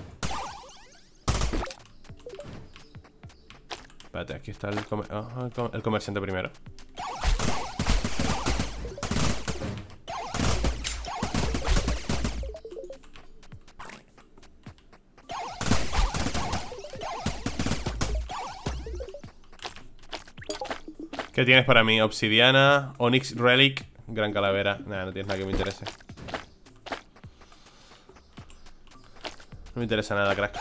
Espérate, aquí está el comerciante primero. ¿Qué tienes para mí? Obsidiana, Onyx Relic, Gran Calavera. Nada, no tienes nada que me interese. No me interesa nada, crack.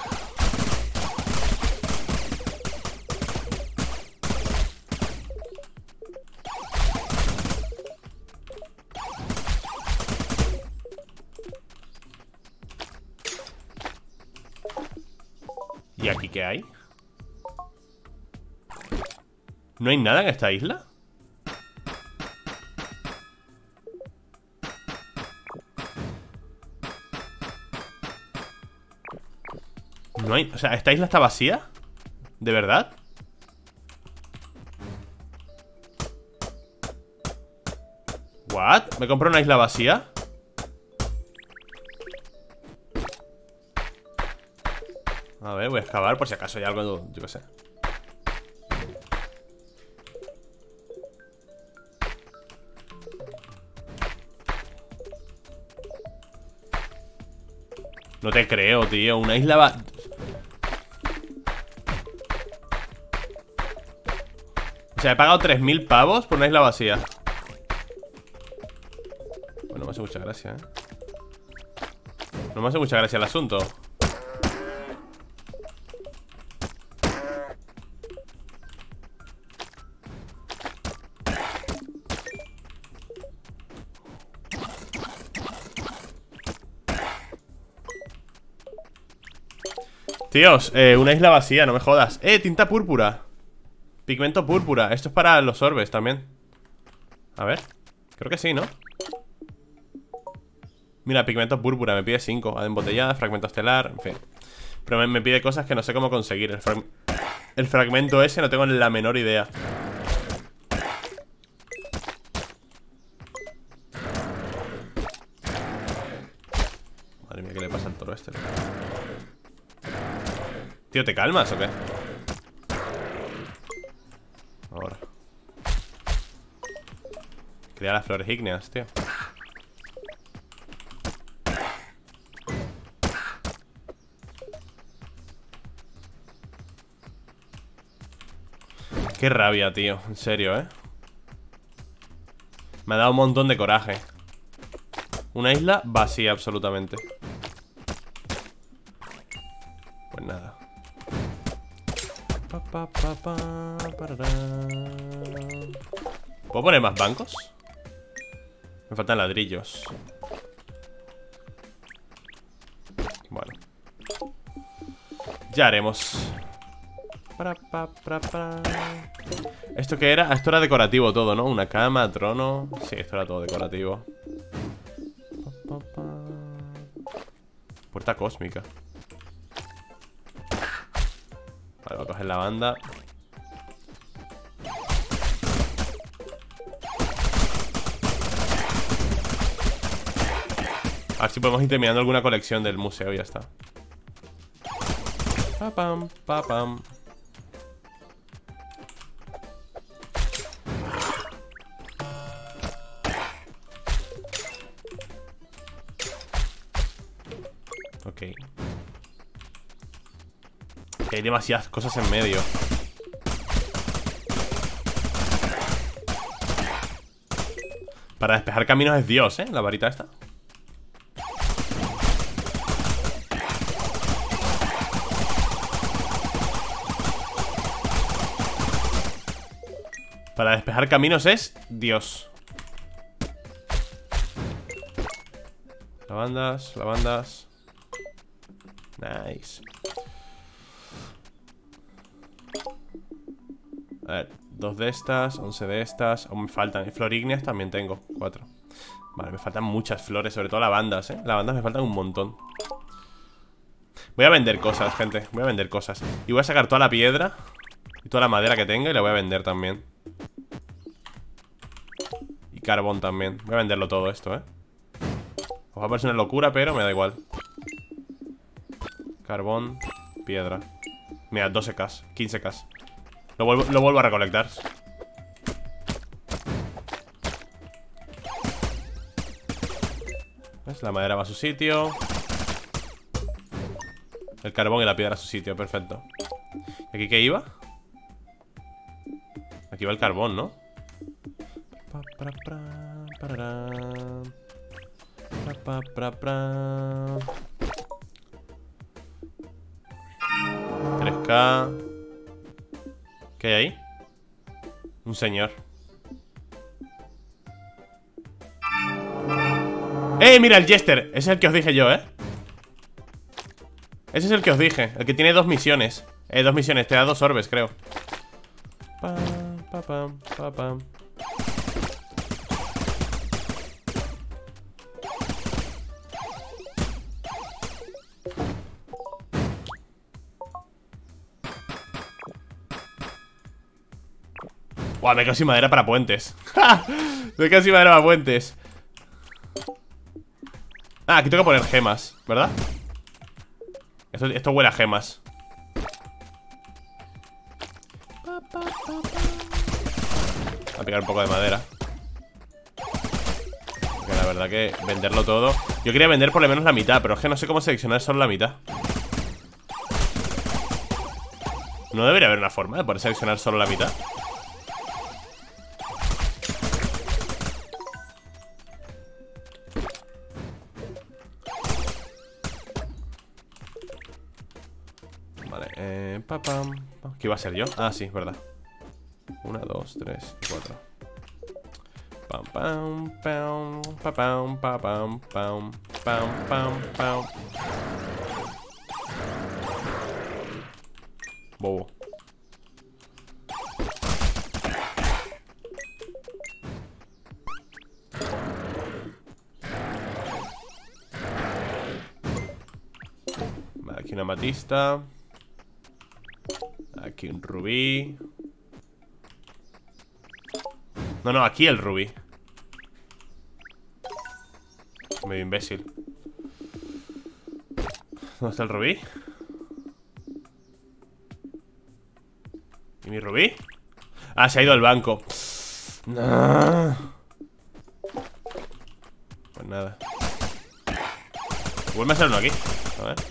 ¿Y aquí qué hay? ¿No hay nada en esta isla? No hay... O sea, ¿esta isla está vacía? ¿De verdad? ¿What? ¿Me compré una isla vacía? A ver, voy a excavar por si acaso hay algo, yo qué sé. No te creo, tío. Una isla O sea, he pagado 3000 pavos por una isla vacía. Bueno, me hace mucha gracia, ¿eh? No me hace mucha gracia el asunto. Tíos, una isla vacía, no me jodas. Tinta púrpura. Pigmento púrpura. Esto es para los orbes también. A ver, creo que sí, ¿no? Mira, pigmento púrpura, me pide 5. Embotellada, fragmento estelar, en fin. Pero me pide cosas que no sé cómo conseguir. El fragmento ese no tengo la menor idea. Madre mía, ¿qué le pasa al toro este? Tío, ¿te calmas o qué? Ahora. Crea las flores ígneas, tío. Qué rabia, tío. En serio, ¿eh? Me ha dado un montón de coraje. Una isla vacía absolutamente. Pues nada. ¿Puedo poner más bancos? Me faltan ladrillos. Bueno, ya haremos. ¿Esto qué era? Esto era decorativo todo, ¿no? Una cama, trono. Sí, esto era todo decorativo. Puerta cósmica. Vale, voy a coger la banda. A ver si podemos ir terminando alguna colección del museo y ya está. Papam, papam. Ok. Hay demasiadas cosas en medio. Para despejar caminos es Dios, ¿eh? La varita esta. Para despejar caminos es Dios. Lavandas, lavandas. Nice. A ver, 2 de estas, 11 de estas. Aún me faltan. Y florignias también tengo, 4. Vale, me faltan muchas flores, sobre todo lavandas, lavandas me faltan un montón. Voy a vender cosas, gente. Voy a vender cosas. Y voy a sacar toda la piedra y toda la madera que tenga y la voy a vender también. Y carbón también. Voy a venderlo todo esto, Os va a parecer una locura, pero me da igual. Carbón, piedra. Mira, 12k, 15k. Lo vuelvo a recolectar. ¿Ves? La madera va a su sitio. El carbón y la piedra a su sitio, perfecto. ¿Y aquí qué iba? Aquí va el carbón, ¿no? 3k. ¿Qué hay ahí? Un señor. Mira, el Jester. Ese es el que os dije yo, Ese es el que os dije. El que tiene 2 misiones. 2 misiones, te da 2 orbes, creo. Buah, me he quedado sin madera para puentes. Me he quedado sin madera para puentes. Ah, aquí tengo que poner gemas, ¿verdad? Esto huele a gemas. Voy a picar un poco de madera. Porque la verdad que venderlo todo. Yo quería vender por lo menos la mitad, pero es que no sé cómo seleccionar solo la mitad. No debería haber una forma de poder seleccionar solo la mitad. ¿Qué iba a ser yo? Ah, sí, verdad. 1, 2, 3 y 4. Pam, pam, pam, pam, pam, pam, pam, pam, pam, pam. Bobo. Vale, aquí una amatista. Aquí un rubí. No, aquí el rubí. Medio imbécil. ¿Dónde está el rubí? ¿Y mi rubí? Ah, se ha ido al banco. No. Pues nada. Vuelve a hacer uno aquí. A ver.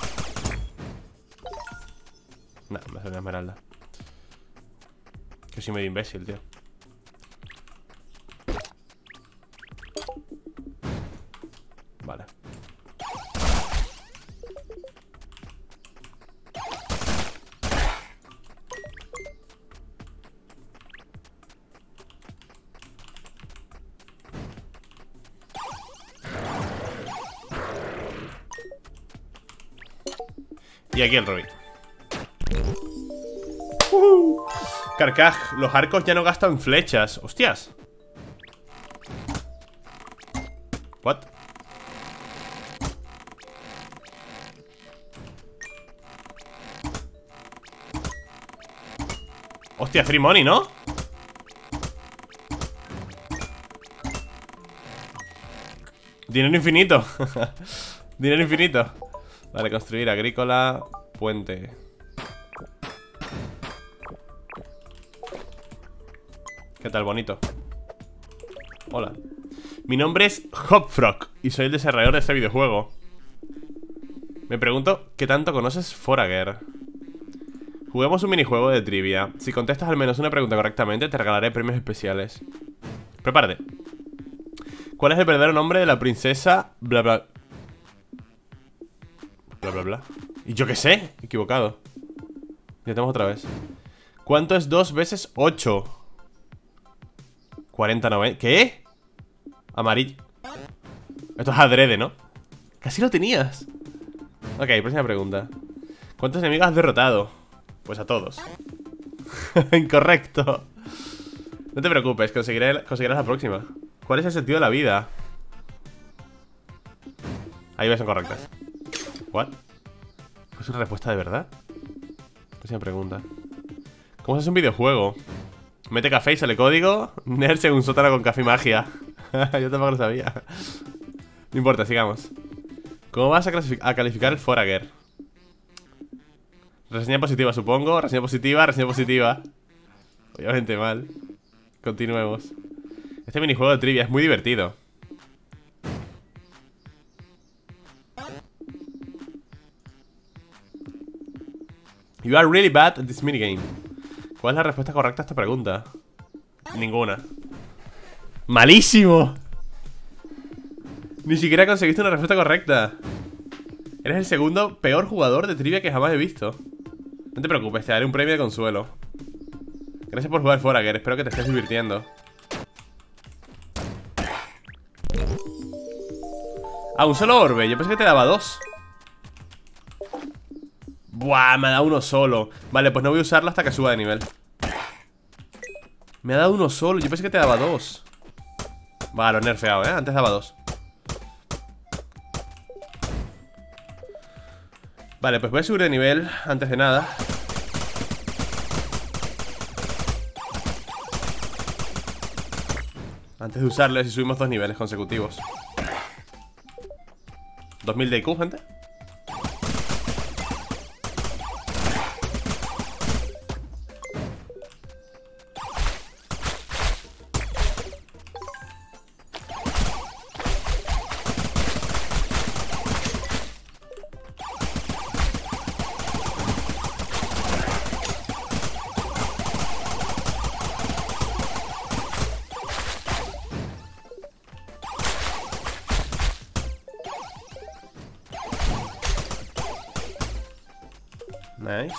No, me hace una esmeralda. Que soy medio imbécil, tío. Vale. Y aquí el rubí. Carcaj, los arcos ya no gastan flechas. Hostias. What? Hostia, free money, ¿no? Dinero infinito. Dinero infinito. Vale, construir agrícola. Puente. ¿Qué tal, bonito? Hola. Mi nombre es Hopfrog y soy el desarrollador de este videojuego. Me pregunto, ¿qué tanto conoces Forager? Juguemos un minijuego de trivia. Si contestas al menos una pregunta correctamente, te regalaré premios especiales. Prepárate. ¿Cuál es el verdadero nombre de la princesa? Bla bla. Bla bla bla. Y yo qué sé, equivocado. Ya tenemos otra vez. ¿Cuánto es 2 veces 8? 40, 90. ¿Qué? Amarillo. Esto es adrede, ¿no? Casi lo tenías. Ok, próxima pregunta. ¿Cuántos enemigos has derrotado? Pues a todos. Incorrecto. No te preocupes, conseguirás la próxima. ¿Cuál es el sentido de la vida? Ahí ves, son correctas. ¿What? ¿Es una respuesta de verdad? Próxima pregunta. ¿Cómo se hace un videojuego? Mete café y sale código. Nerds en un sótano con café y magia. Yo tampoco lo sabía. No importa, sigamos. ¿Cómo vas a calificar el Forager? Reseña positiva, supongo. Reseña positiva, reseña positiva. Obviamente mal. Continuemos. Este minijuego de trivia es muy divertido. You are really bad at this minigame. ¿Cuál es la respuesta correcta a esta pregunta? Ninguna. ¡Malísimo! Ni siquiera conseguiste una respuesta correcta. Eres el segundo peor jugador de trivia que jamás he visto. No te preocupes, te daré un premio de consuelo. Gracias por jugar Forager, espero que te estés divirtiendo. Ah, un solo orbe, yo pensé que te daba 2. Buah, me ha dado uno solo. Vale, pues no voy a usarlo hasta que suba de nivel. Me ha dado uno solo, yo pensé que te daba 2. Vale, lo he nerfeado, antes daba 2. Vale, pues voy a subir de nivel antes de nada. Antes de usarle, si subimos 2 niveles consecutivos. 2000 de IQ, gente. Nice.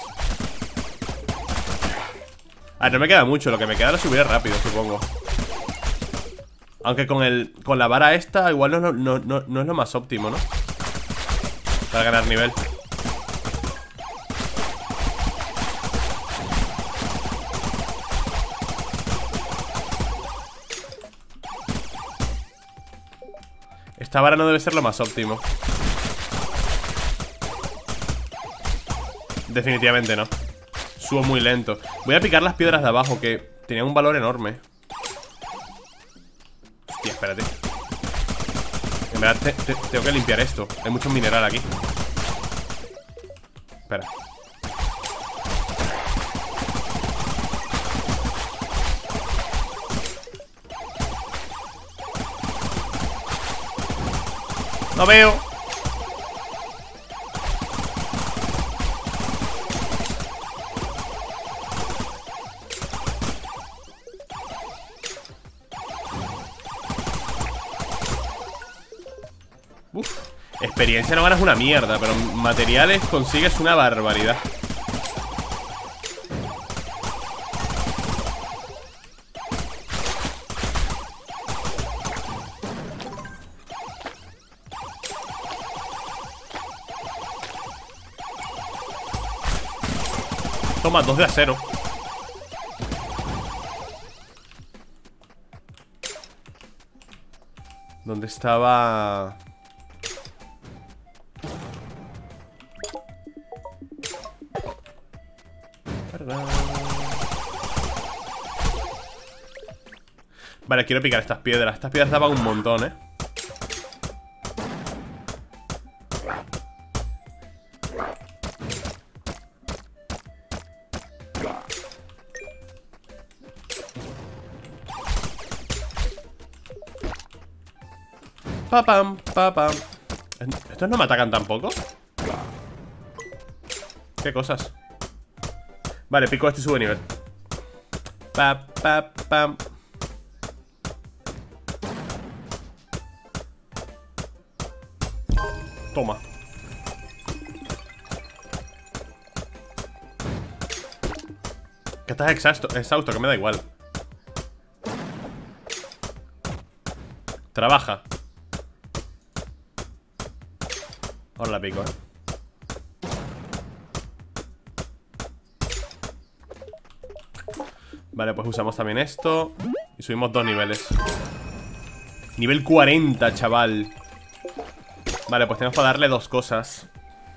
A ver, no me queda mucho. Lo que me queda lo subiré rápido, supongo. Aunque con la vara esta igual no es lo más óptimo, ¿no? Para ganar nivel. Esta vara no debe ser lo más óptimo. Definitivamente no. Subo muy lento. Voy a picar las piedras de abajo, que tenían un valor enorme. Hostia, espérate. En verdad tengo que limpiar esto. Hay mucho mineral aquí. Espera. No veo. Uf, experiencia no ganas una mierda, pero materiales consigues una barbaridad. Toma, 2 de acero. Donde estaba... Vale, quiero picar estas piedras. Estas piedras daban un montón, Papam, papam. ¿Estos no me atacan tampoco? ¿Qué cosas? Vale, pico este y sube nivel. Pa, pa, pam. Toma. Que estás exhausto, que me da igual. Trabaja. Ahora la pico, Vale, pues usamos también esto. Y subimos 2 niveles. Nivel 40, chaval. Vale, pues tenemos para darle 2 cosas.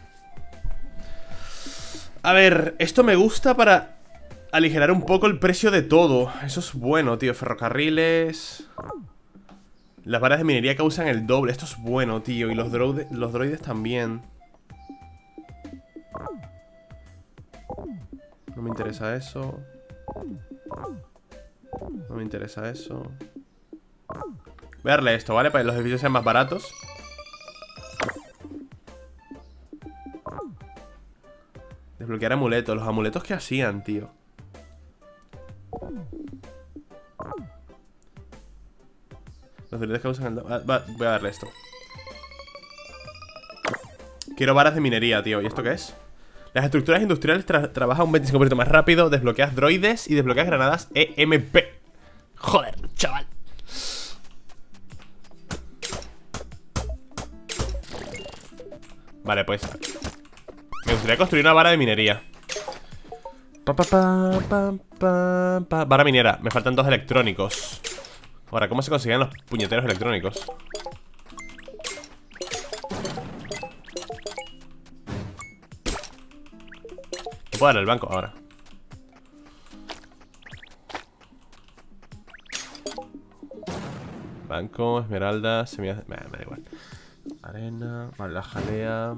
A ver, esto me gusta para aligerar un poco el precio de todo. Eso es bueno, tío. Ferrocarriles. Las varas de minería causan el doble. Esto es bueno, tío. Y los droides también. No me interesa eso. No me interesa eso. Voy a darle esto, ¿vale? Para que los edificios sean más baratos. Desbloquear amuletos. Los amuletos que hacían, tío. Los droides que usan el... voy a darle esto. Quiero varas de minería, tío. ¿Y esto qué es? Las estructuras industriales trabajan un 25% más rápido. Desbloqueas droides y desbloqueas granadas EMP. Joder, chaval. Vale, pues me gustaría construir una vara de minería. Vara minera. Me faltan 2 electrónicos. Ahora, ¿cómo se consiguen los puñeteros electrónicos? No puedo darle al banco ahora. Banco, esmeralda, semillas... me da igual. Arena, vale, la jalea.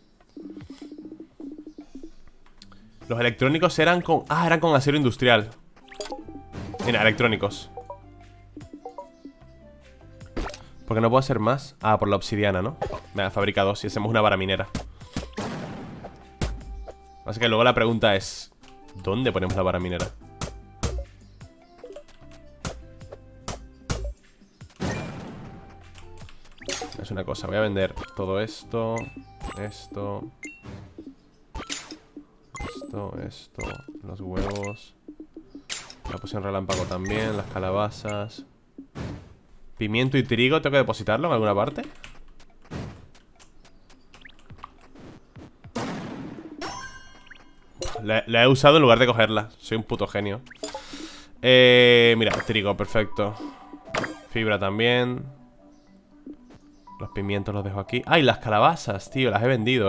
Los electrónicos eran con... ah, eran con acero industrial. Mira, electrónicos. ¿Por qué no puedo hacer más? Ah, por la obsidiana, ¿no? Venga, fabrica 2 y hacemos una vara minera. Así que luego la pregunta es... ¿dónde ponemos la vara minera? Es una cosa, voy a vender todo esto. Esto. Esto. Los huevos. La poción relámpago también. Las calabazas. Pimiento y trigo, ¿tengo que depositarlo en alguna parte? La he usado en lugar de cogerla. Soy un puto genio. Mira, trigo, perfecto. Fibra también. Los pimientos los dejo aquí. ¡Ay, las calabazas, tío! Las he vendido,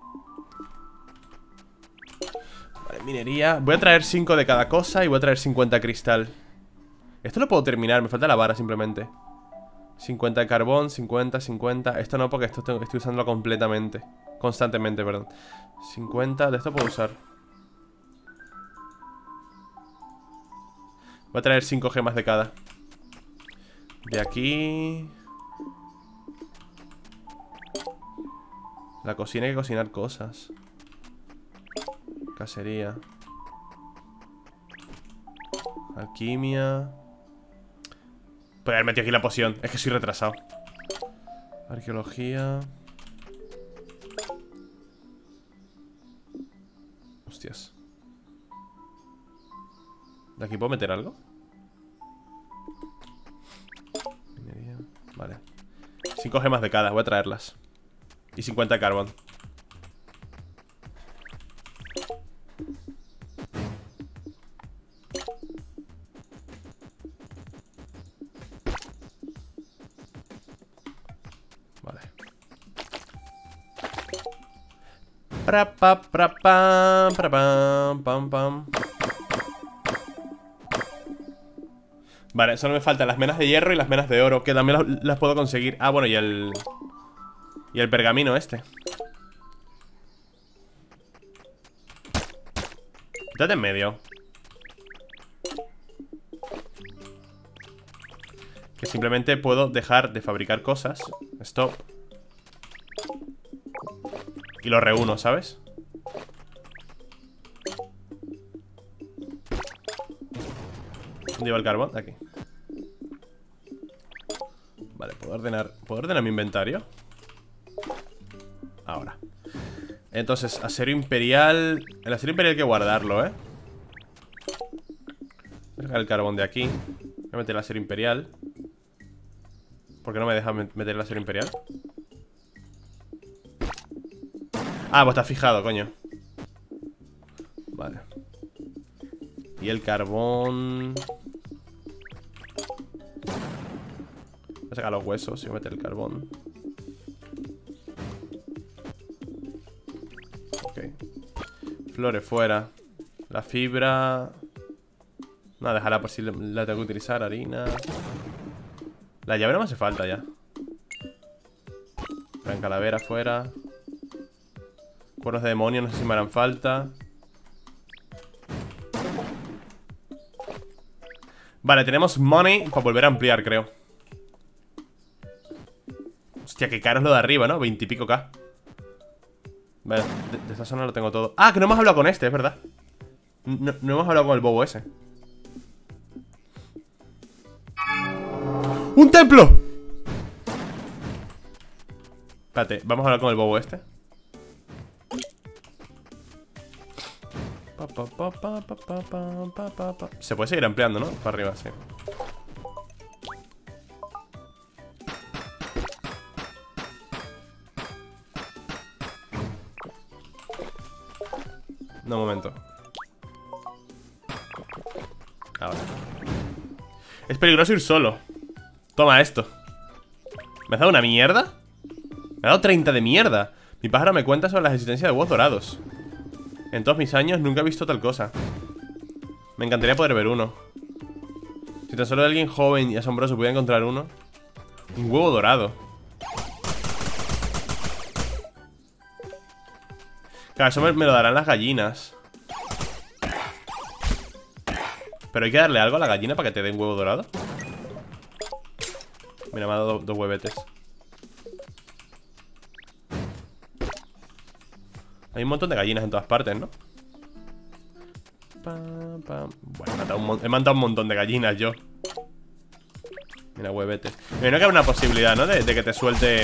Vale, minería. Voy a traer 5 de cada cosa y voy a traer 50 cristal. Esto lo puedo terminar, me falta la vara simplemente. 50 de carbón, 50. Esto no, porque esto estoy usándolo completamente. Constantemente, perdón. 50, de esto puedo usar. Voy a traer 5 gemas de cada. De aquí. La cocina, hay que cocinar cosas. Cacería. Alquimia. Podría haber metido aquí la poción. Es que soy retrasado. Arqueología. Hostias. ¿De aquí puedo meter algo? Minería. Vale. 5 gemas de cada, voy a traerlas. Y 50 de carbón. Pra, pa, pra, pam, pra, pam, pam, pam. Vale, solo me faltan las menas de hierro y las menas de oro, que también las puedo conseguir. Ah, bueno, y el pergamino este. Quítate en medio. Que simplemente puedo dejar de fabricar cosas. Stop. Y lo reúno, ¿sabes? ¿Dónde lleva el carbón? Aquí. Vale, ¿puedo ordenar mi inventario? Ahora. Entonces, acero imperial. El acero imperial hay que guardarlo, ¿eh? Voy a sacar el carbón de aquí. Voy a meter el acero imperial. ¿Por qué no me deja meter el acero imperial? Ah, pues está fijado, coño. Vale. Y el carbón. Voy a sacar los huesos y voy a meter el carbón. Ok. Flores fuera. La fibra. No, déjala por si la tengo que utilizar. Harina. La llave no me hace falta ya. Gran calavera fuera. Cuernos de demonio, no sé si me harán falta. Vale, tenemos money para volver a ampliar, creo. Hostia, qué caro es lo de arriba, ¿no? 20 y pico K. Vale, de esta zona lo tengo todo. Ah, que no hemos hablado con este, es verdad. No hemos hablado con el bobo ese. ¡Un templo! Espérate, vamos a hablar con el bobo este. Se puede seguir ampliando, ¿no? Para arriba, sí. No, un momento. Ahora. Es peligroso ir solo. Toma esto. ¿Me has dado una mierda? Me ha dado 30 de mierda. Mi pájaro me cuenta sobre la existencia de huevos dorados. En todos mis años nunca he visto tal cosa. Me encantaría poder ver uno. Si tan solo alguien joven y asombroso pudiera encontrar uno. Un huevo dorado. Claro, eso me lo darán las gallinas. Pero hay que darle algo a la gallina para que te dé un huevo dorado. Mira, me ha dado dos huevetes. Hay un montón de gallinas en todas partes, ¿no? Bueno, he mandado un montón de gallinas yo. Mira, huevetes. Mira, no cabe una posibilidad, ¿no? De que te suelte...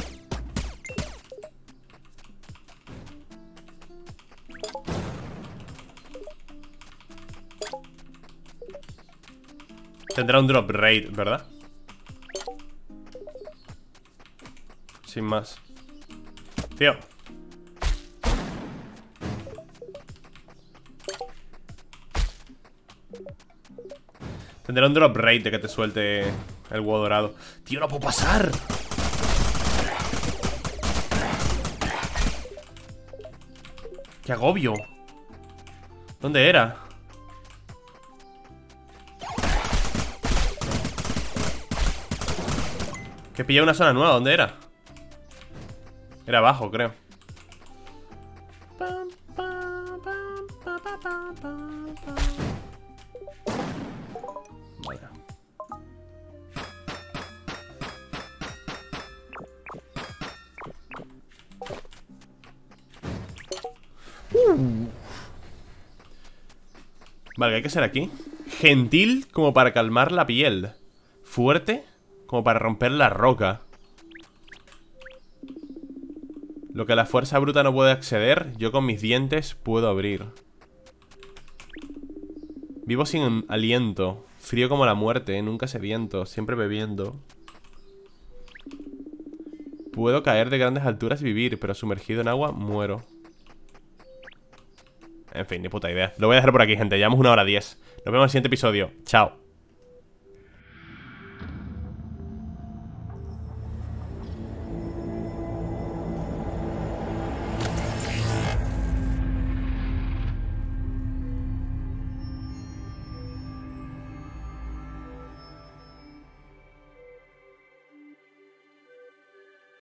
Tendrá un drop rate, ¿verdad? Sin más. Tío. Tendrá un drop rate de que te suelte el huevo dorado. Tío, no puedo pasar. ¡Qué agobio! ¿Dónde era? Que pillé una zona nueva, ¿dónde era? Era abajo, creo. Vale. Vale, ¿qué hay que hacer aquí? Gentil como para calmar la piel. Fuerte como para romper la roca. Lo que la fuerza bruta no puede acceder, yo con mis dientes puedo abrir. Vivo sin aliento, frío como la muerte, nunca sediento, siempre bebiendo. Puedo caer de grandes alturas y vivir, pero sumergido en agua muero. En fin, ni puta idea. Lo voy a dejar por aquí, gente. Llevamos 1 hora 10. Nos vemos en el siguiente episodio. Chao.